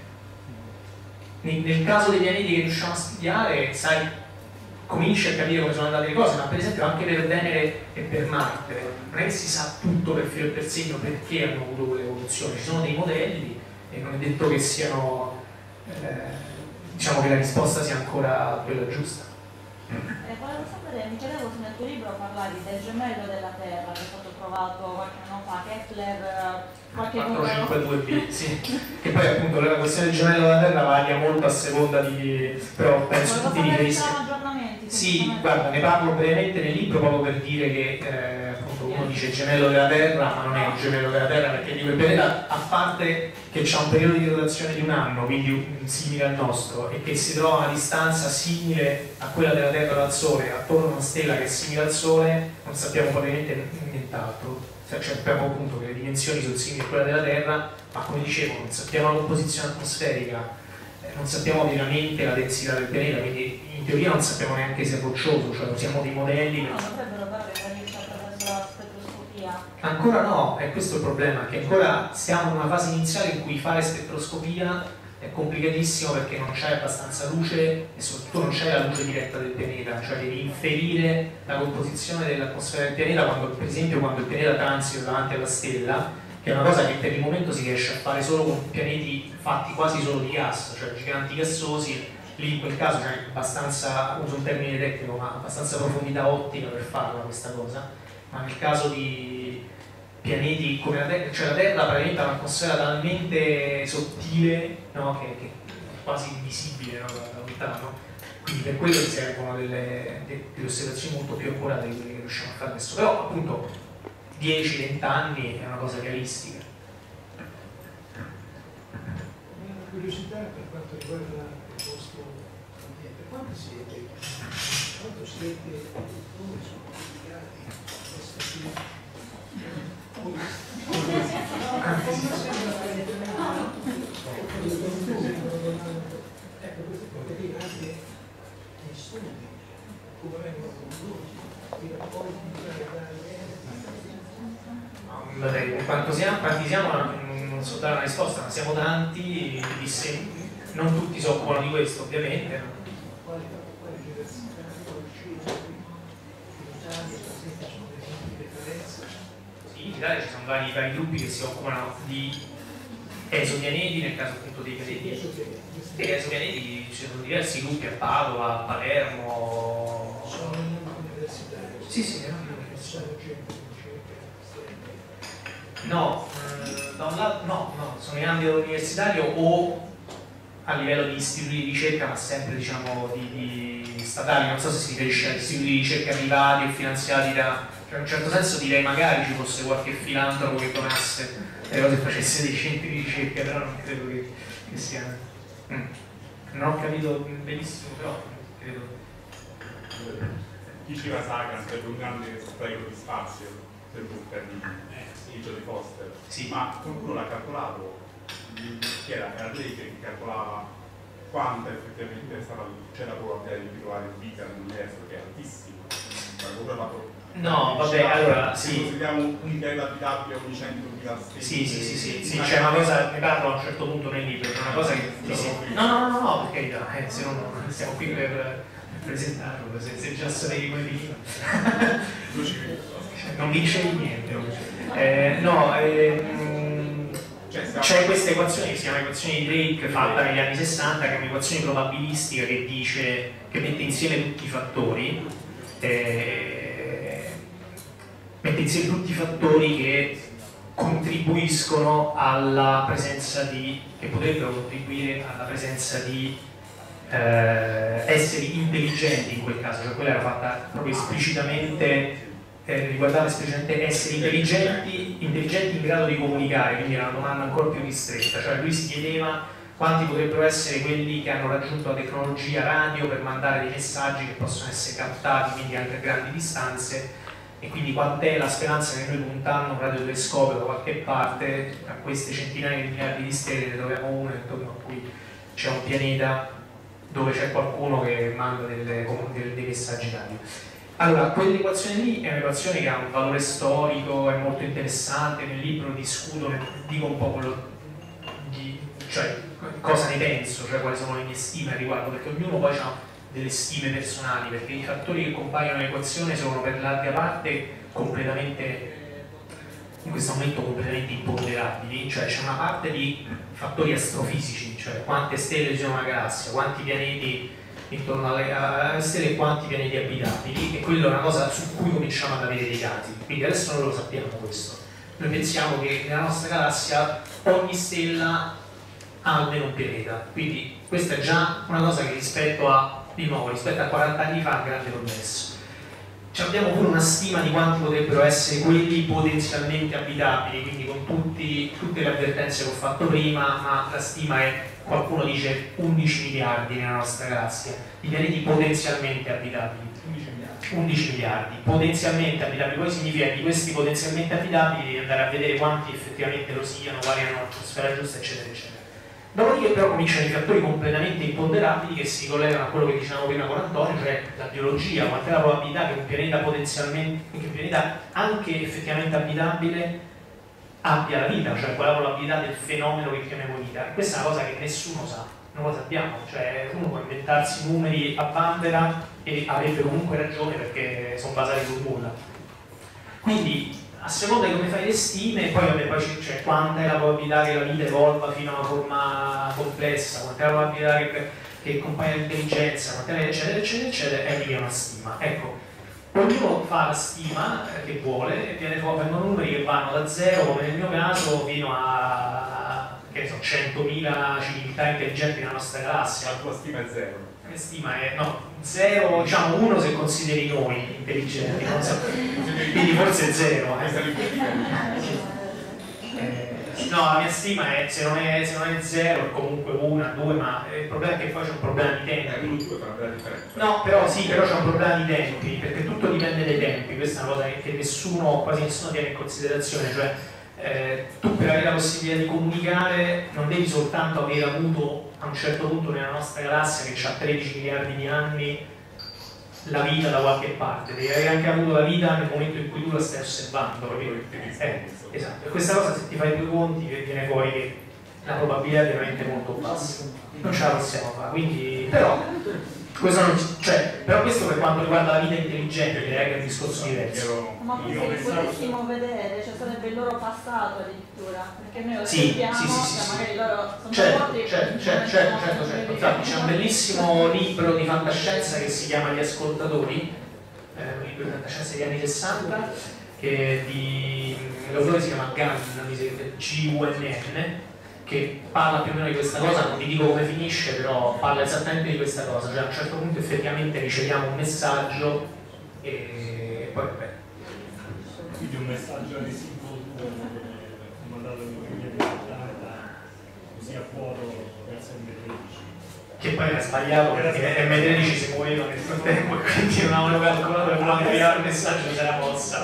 Nel, nel caso dei pianeti che riusciamo a studiare, sai, cominci a capire come sono andate le cose, ma per esempio anche per Venere e per Marte non è che si sa tutto per filo e per segno perché hanno avuto quell'evoluzione, ci sono dei modelli e non è detto che siano Eh, diciamo che la risposta sia ancora quella giusta. Eh, volevo sapere, mi chiedevo se nel tuo libro parlavi del gemello della Terra che è stato trovato qualche anno fa, Kepler, qualche quattro numero. cinque due b, sì. Che poi appunto la questione del gemello della Terra varia molto a seconda di... però penso tutti i riferisci. Sì, guarda, ne parlo brevemente nel libro proprio per dire che eh, appunto uno dice il gemello della Terra, ma non è il gemello della Terra perché di quel pianeta, a parte che c'è un periodo di rotazione di un anno, quindi simile al nostro, e che si trova a una distanza simile a quella della Terra dal Sole, attorno a una stella che è simile al Sole, non sappiamo praticamente nient'altro. Cioè sappiamo appunto che le dimensioni sono simili a quella della Terra, ma come dicevo non sappiamo la composizione atmosferica, eh, non sappiamo veramente la densità del pianeta, quindi in teoria non sappiamo neanche se è roccioso, cioè usiamo dei modelli. No, dovrebbero dare attraverso la spettroscopia. Ancora no, è questo il problema, che ancora siamo in una fase iniziale in cui fare spettroscopia è complicatissimo perché non c'è abbastanza luce e soprattutto non c'è la luce diretta del pianeta, cioè devi inferire la composizione dell'atmosfera del pianeta quando, per esempio quando il pianeta transita davanti alla stella, che è una cosa che per il momento si riesce a fare solo con pianeti fatti quasi solo di gas, cioè giganti gassosi. Lì in quel caso c'è abbastanza, uso un termine tecnico, ma abbastanza profondità ottica per farla questa cosa, ma nel caso di pianeti come la Terra, cioè la Terra praticamente ha un'atmosfera talmente sottile, no, che, che è quasi invisibile, no, da, da lontano, quindi per quello ci servono delle, delle osservazioni molto più accurate di quelle che riusciamo a fare adesso, però appunto dieci venti anni è una cosa realistica. Una curiosità per quanto riguarda il vostro ambiente, quanto siete, quanto siete, come sono pubblicati questi film? Ecco, questo può vedere anche nei studi, come vengono condotti, i rapporti tra le... Quanto siamo, quanti siamo non so dare una risposta, ma siamo tanti, non tutti si occupano di questo ovviamente. Quali università, Sì, in Italia ci sono vari, vari gruppi che si occupano di esopianeti, nel caso appunto dei pianeti. E esopianeti ci sono diversi gruppi a Padova, a Palermo. Sono universitari? Sì, sì, è No, eh, da un lato no, no, sono in ambito universitario o a livello di istituti di ricerca, ma sempre diciamo di, di statali, non so se si riferisce agli istituti di ricerca privati o finanziati da, cioè in un certo senso direi magari ci fosse qualche filantropo che donasse le cose e facesse dei centri di ricerca, però non credo che, che sia. Mm. Non ho capito benissimo, però credo. Diceva Sagan per un grande spreco di spazio per per il di Foster, sì. Ma qualcuno l'ha calcolato, che era, era lei che calcolava quanta effettivamente c'è la probabilità di trovare vita nell'universo, che è altissima. No, vabbè, allora sì. Consideriamo un pianeta abitabile ogni centomila stelle. Sì, sì, sì, sì, sì. C'è una cosa, ne parlo a un certo punto nel libro, c'è una cosa che. Sì, sì. No, no, no, no, per carità, eh, se non siamo qui per presentarlo, se, se già sapevi come veniva. Non vincevi niente. Eh, no, ehm, c'è questa equazione che si chiama equazione di Drake, fatta negli anni sessanta, che è un'equazione probabilistica che dice, che mette insieme tutti i fattori, eh, mette insieme tutti i fattori che contribuiscono alla presenza di, che potrebbero contribuire alla presenza di eh, esseri intelligenti in quel caso, cioè quella era fatta proprio esplicitamente. Eh, riguardava esplicitamente esseri intelligenti, intelligenti in grado di comunicare, quindi era una domanda ancora più ristretta, cioè lui si chiedeva quanti potrebbero essere quelli che hanno raggiunto la tecnologia radio per mandare dei messaggi che possono essere captati quindi anche a grandi distanze, e quindi quant'è la speranza che noi puntando un radiotelescopio da qualche parte a queste centinaia di miliardi di stelle ne troviamo uno intorno a cui c'è un pianeta dove c'è qualcuno che manda delle, dei messaggi radio. Allora, quell'equazione lì è un'equazione che ha un valore storico, è molto interessante, nel libro discuto, dico un po' quello di, cioè cosa ne penso, cioè quali sono le mie stime al riguardo, perché ognuno poi ha delle stime personali, perché i fattori che compaiono nell'equazione sono per larga parte completamente, in questo momento completamente imponderabili, cioè c'è una parte di fattori astrofisici, cioè quante stelle ci sono nella galassia, quanti pianeti intorno alle, alle stelle e quanti pianeti abitabili, e quello è una cosa su cui cominciamo ad avere dei dati, quindi adesso non lo sappiamo questo. Noi pensiamo che nella nostra galassia ogni stella ha almeno un pianeta, quindi questa è già una cosa che rispetto a, di nuovo, rispetto a quaranta anni fa è un grande progresso. Ci abbiamo pure una stima di quanti potrebbero essere quelli potenzialmente abitabili, quindi con tutti, tutte le avvertenze che ho fatto prima, ma la stima è, qualcuno dice undici miliardi nella nostra galassia di pianeti potenzialmente abitabili. undici miliardi potenzialmente abitabili, poi significa che di questi potenzialmente abitabili devi andare a vedere quanti effettivamente lo siano, quali hanno l'atmosfera giusta, eccetera, eccetera. Dopodiché però cominciano i fattori completamente imponderabili che si collegano a quello che dicevamo prima con Antonio, cioè la biologia, quant'è la probabilità che un pianeta potenzialmente, che un pianeta anche effettivamente abitabile abbia la vita, cioè qual è la probabilità del fenomeno che chiamiamo vita. E questa è una cosa che nessuno sa, non lo sappiamo, cioè uno può inventarsi numeri a vanvera e avrebbe comunque ragione perché sono basati sul nulla. Quindi a seconda di come fai le stime, poi, vabbè, poi c'è quanta è la probabilità che la vita evolva fino a una forma complessa, quanta è la probabilità che, che compaia l'intelligenza, quanta è eccetera eccetera eccetera, e lì è una stima. Ecco, ognuno fa la stima che vuole e viene fuori, vengono numeri che vanno da zero, come nel mio caso, fino a che so, centomila civiltà intelligenti nella nostra galassia. La tua stima è zero? La mia stima è no, zero, diciamo uno se consideri noi intelligenti, non so. Quindi forse zero. Eh. Eh, no, la mia stima è se non è, se non è zero è comunque una, due, ma il problema è che poi c'è un problema di tempi. No, però sì, però c'è un problema di tempi, perché tutto dipende dai tempi, questa è una cosa che nessuno, quasi nessuno tiene in considerazione, cioè eh, tu per avere la possibilità di comunicare non devi soltanto aver avuto a un certo punto nella nostra galassia che ha tredici miliardi di anni la vita da qualche parte, devi avere anche avuto la vita nel momento in cui tu la stai osservando, capito? Eh, esatto, e questa cosa se ti fai due conti viene fuori che la probabilità è veramente molto bassa, non ce la possiamo fare, quindi però questo, non, cioè, però questo per quanto riguarda la vita intelligente direi che è un discorso diverso. Ma forse potessimo vedere, cioè sarebbe il loro passato addirittura, perché noi lo sì, sappiamo, sì, sì, sì, cioè sì. magari loro sono certo, morti certo, certo, certo, certo, certo. Infatti c'è un bellissimo libro di fantascienza che si chiama Gli Ascoltatori, eh, un libro di fantascienza degli anni sessanta, che di l'autore si chiama Gunn, G U N N, che parla più o meno di questa cosa, non vi dico come finisce, però parla esattamente di questa cosa, cioè a un certo punto effettivamente riceviamo un messaggio e poi vabbè. Quindi un messaggio adesivo mandato in realtà così a vuoto verso il M tredici. Che poi era sbagliato perché M tredici si muoveva nel frattempo e quindi non avevano calcolato che quando inviare il messaggio c'era mossa,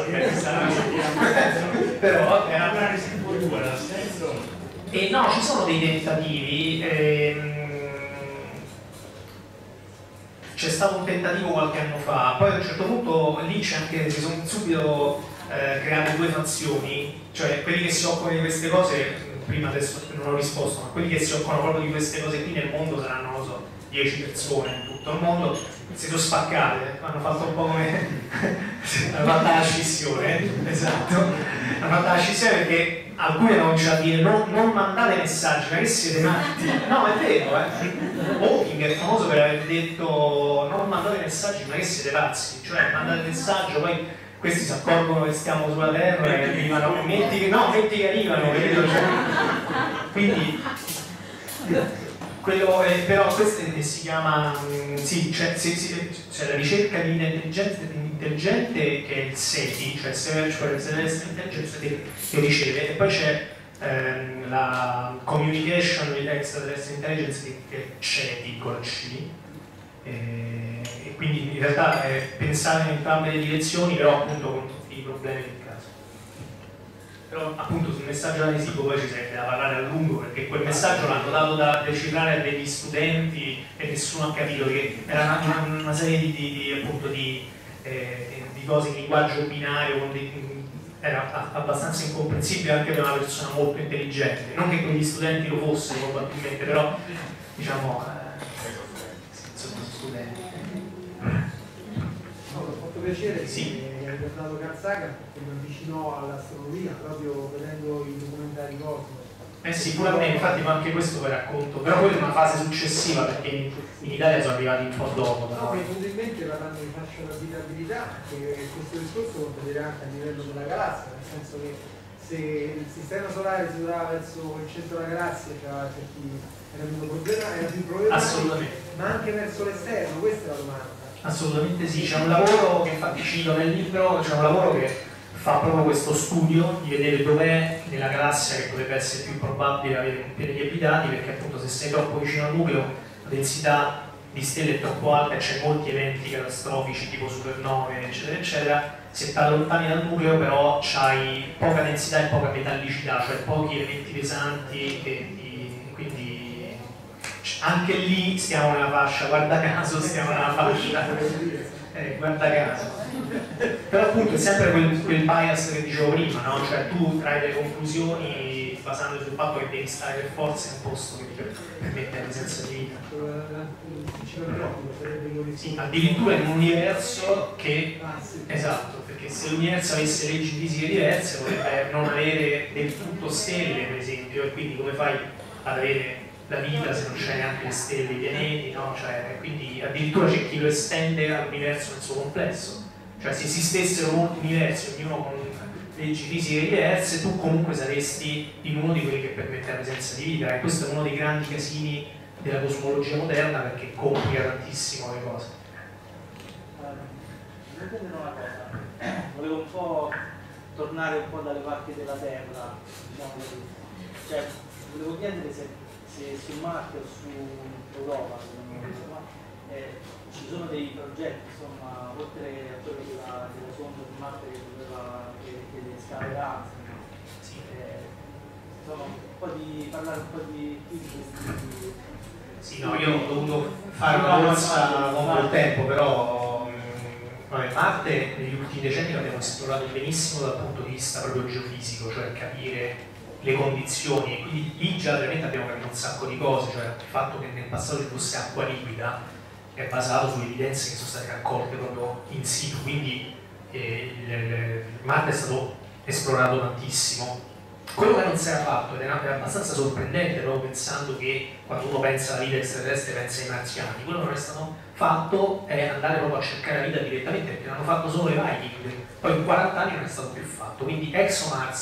però era una sicurezza, nel senso. E no, ci sono dei tentativi. Ehm, c'è stato un tentativo qualche anno fa, poi a un certo punto lì c'è anche, si sono subito eh, create due fazioni, cioè quelli che si occupano di queste cose, prima adesso non ho risposto, ma quelli che si occupano proprio di queste cose qui nel mondo saranno, non lo so, dieci persone in tutto il mondo, si sono spaccate, hanno fatto un po' come hanno fatto la scissione, eh? Esatto, hanno fatto la scissione perché alcuni hanno cominciato a dire non, non mandate messaggi, ma che siete matti? No, è vero, eh? Hawking è famoso per aver detto non mandate messaggi, ma che siete pazzi? Cioè mandate messaggio, poi questi si accorgono che stiamo sulla terra e arrivano, metti che no, metti che arrivano, vedo, cioè. Quindi quello è, però questo è, si chiama sì, c'è, sì, sì, c'è la ricerca di intelligenza intelligente che è il SETI, cioè Search for Extraterrestrial Intelligence, che, che riceve, e poi c'è ehm, la Communication with Extraterrestrial Intelligence che, che è CETI con la C, e, e quindi in realtà è pensare in entrambe le direzioni, però appunto con tutti i problemi del caso. Però appunto sul messaggio adesivo poi ci sarebbe da parlare a lungo, perché quel messaggio l'hanno dato da decifrare a degli studenti e nessuno ha capito che era una, una serie di, di, di, appunto, di, eh, di cose in linguaggio binario, con dei, era abbastanza incomprensibile anche per una persona molto intelligente, non che quegli studenti lo fossero probabilmente, però diciamo eh, sono studenti. No, mi ha fatto piacere sì. che hai ricordato Carl Sagan perché mi avvicinò all'astronomia proprio vedendo i documentari Cosmo. Eh sì, pure a me, infatti ma anche questo poi racconto, però quella è una fase successiva perché in, in Italia sono arrivati un po' dopo. Però. No, mi è venuto in mente parlando di fascia d'abitabilità che questo discorso lo vedere anche a livello della galassia, nel senso che se il sistema solare si trovava verso il centro della galassia c'era era più problema, era più problema, assolutamente, ma anche verso l'esterno, questa è la domanda. Assolutamente sì, c'è un lavoro che infatti cito nel libro, c'è un lavoro che fa proprio questo studio di vedere dov'è nella galassia che potrebbe essere più probabile avere un piede di abitati, perché appunto se sei troppo vicino al nucleo la densità di stelle è troppo alta e c'è molti eventi catastrofici tipo supernove eccetera eccetera. Se ti allontani dal nucleo però c'hai poca densità e poca metallicità, cioè pochi elementi pesanti e di, quindi anche lì stiamo nella fascia, guarda caso stiamo nella fascia, eh, guarda caso. Però appunto è sempre quel, quel bias che dicevo prima, no? Cioè tu trai delle conclusioni basate sul fatto che devi stare per forza in un posto che ti permette la presenza di vita. Sì, addirittura in un universo che, esatto, perché se l'universo avesse leggi fisiche diverse potrebbe non avere del tutto stelle per esempio, e quindi come fai ad avere la vita se non c'è neanche le stelle, i pianeti, no? Cioè, quindi addirittura c'è chi lo estende all'universo nel suo complesso. Cioè se esistessero molti universi, ognuno con leggi fisiche diverse, tu comunque saresti in uno di quelli che permette la presenza di vita, e questo è uno dei grandi casini della cosmologia moderna perché complica tantissimo le cose. Uh, una cosa. Volevo un po' tornare un po' dalle parti della Terra, diciamo così. Cioè, volevo chiedere se, se su Marte o su Europa, eh, ci sono dei progetti, insomma, oltre a quello della, della sonda di Marte che doveva che, che scaverà, sì. eh, insomma, un po' di parlare un po' di più di questi. Sì, no, io ho dovuto fare una corsa con il tempo, però mh, vabbè, Marte negli ultimi decenni l'abbiamo esplorato benissimo dal punto di vista proprio geofisico, cioè capire le condizioni, e quindi lì già veramente abbiamo capito un sacco di cose, cioè il fatto che nel passato ci fosse acqua liquida è basato sulle evidenze che sono state raccolte proprio in situ, quindi eh, il, il Marte è stato esplorato tantissimo. Quello che non si era fatto, ed era abbastanza sorprendente proprio pensando che quando uno pensa alla vita extraterrestre pensa ai marziani, quello che non è stato fatto è andare proprio a cercare la vita direttamente, perché l'hanno fatto solo le Viking, poi in quaranta anni non è stato più fatto, quindi ExoMars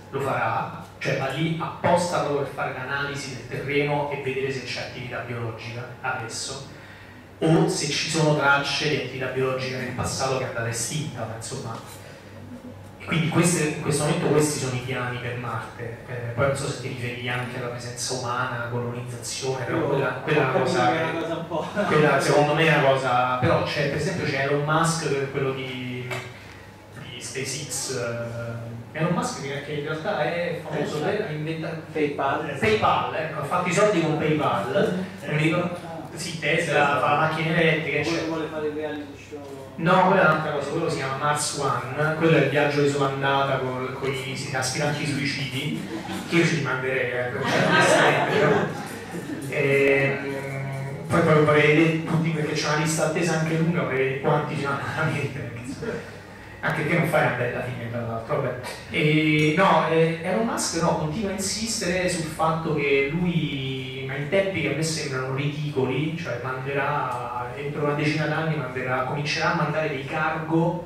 lo farà, cioè va lì apposta proprio per fare l'analisi del terreno e vedere se c'è attività biologica adesso, o se ci sono tracce di attività biologica nel passato che è andata estinta, ma insomma. Quindi queste, in questo momento questi sono i piani per Marte, eh, poi non so se ti riferi anche alla presenza umana, colonizzazione, però quella, quella è una cosa, che, una cosa un po'. Quella secondo me è una cosa, però c'è per esempio c'è Elon Musk, che è quello di, di SpaceX, eh, Elon Musk che in realtà è famoso, ha inventato PayPal, PayPal, ecco, ha fatto i soldi con PayPal, non mi ricordo, sì, Tesla fa la macchina elettrica, vuole, vuole fare il reality show. No, quella è un'altra cosa, quello si chiama Mars One, quello è il viaggio di solandata con, con i aspiranti suicidi, che io ci rimanderei, eh, però. E, poi poi vorrei vedere tutti, perché c'è una lista attesa anche lunga, vorrei vedere quanti ci vanno veramente, anche perché non fai una bella fine tra l'altro. Vabbè. E, no, eh, Elon Musk no, continua a insistere sul fatto che lui, ma in tempi che a me sembrano ridicoli, cioè manderà entro una decina d'anni manderà, comincerà a mandare dei cargo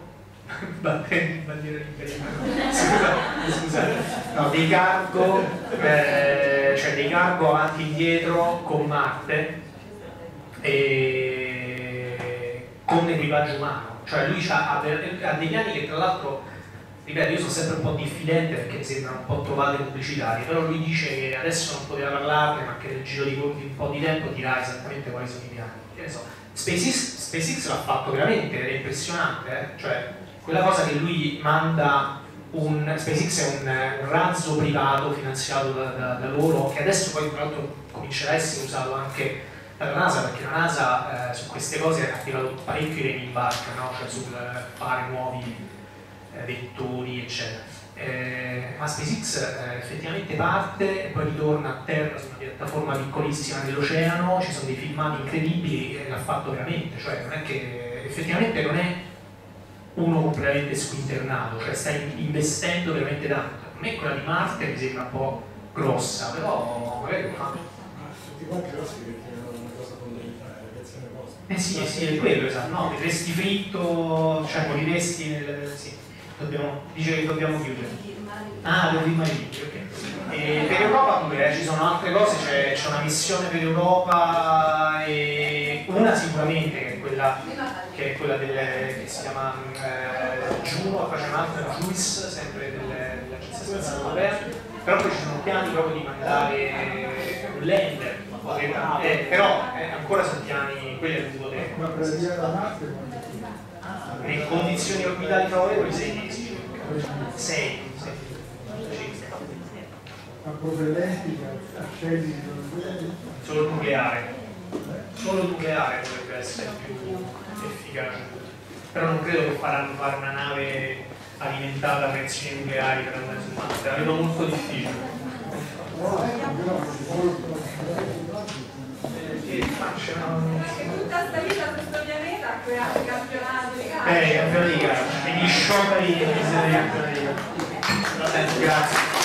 scusate, no, dei cargo eh, cioè dei cargo avanti e indietro con Marte e con equipaggio umano, cioè lui ha, ha dei piani che tra l'altro, ripeto, io sono sempre un po' diffidente perché mi sembrano un po' trovate pubblicitarie, però lui dice che adesso non poteva parlarne, ma che nel giro di un po' di tempo dirà esattamente quali sono i piani. Che ne so, SpaceX, SpaceX l'ha fatto veramente, ed è impressionante, eh? Cioè quella cosa che lui manda un... SpaceX è un, un razzo privato finanziato da, da, da loro, che adesso poi tra l'altro comincerà a essere usato anche dalla NASA, perché la NASA eh, su queste cose ha tirato parecchio i remi in barca, no? Cioè sul fare nuovi eh, vettori eccetera. Eh, ma SpaceX eh, effettivamente parte e poi ritorna a terra su una piattaforma piccolissima dell'oceano, ci sono dei filmati incredibili e l'ha fatto veramente, cioè non è che effettivamente non è uno completamente squinternato, cioè sta investendo veramente tanto. A me quella di Marte mi sembra un po' grossa, però magari lo fa. Tutti quanti grossi perché è una cosa fondamentale, la creazione costa. Eh sì, eh sì, è quello, esatto, no, potresti fritto, cioè moriresti nel... sì. Dobbiamo, dice che dobbiamo chiudere. Ah, devo dire mai ok. E per Europa pure eh, ci sono altre cose, c'è, c'è una missione per Europa e una sicuramente che è quella che è quella del, che si chiama eh, Juno, poi c'è un'altra Juice, sempre dell'Agenzia Spaziale Europea, però poi ci sono piani proprio di mandare un lander, eh, però eh, ancora sono piani, quelli a lungo tempo. Ma per dire la Marte in condizioni orbitali favorevoli sei mesi circa. sei, ma propellentica, accendi solo nucleare. Solo nucleare dovrebbe essere più efficace. Però non credo che faranno fare una nave alimentata da reazioni nucleari per andare su Marte, la vedo molto difficile. E tutta sta vita su questo pianeta a creare il campionato di calcio. Eh, il campionato di calcio, e gli scioperi e i campionati di calcio. Grazie.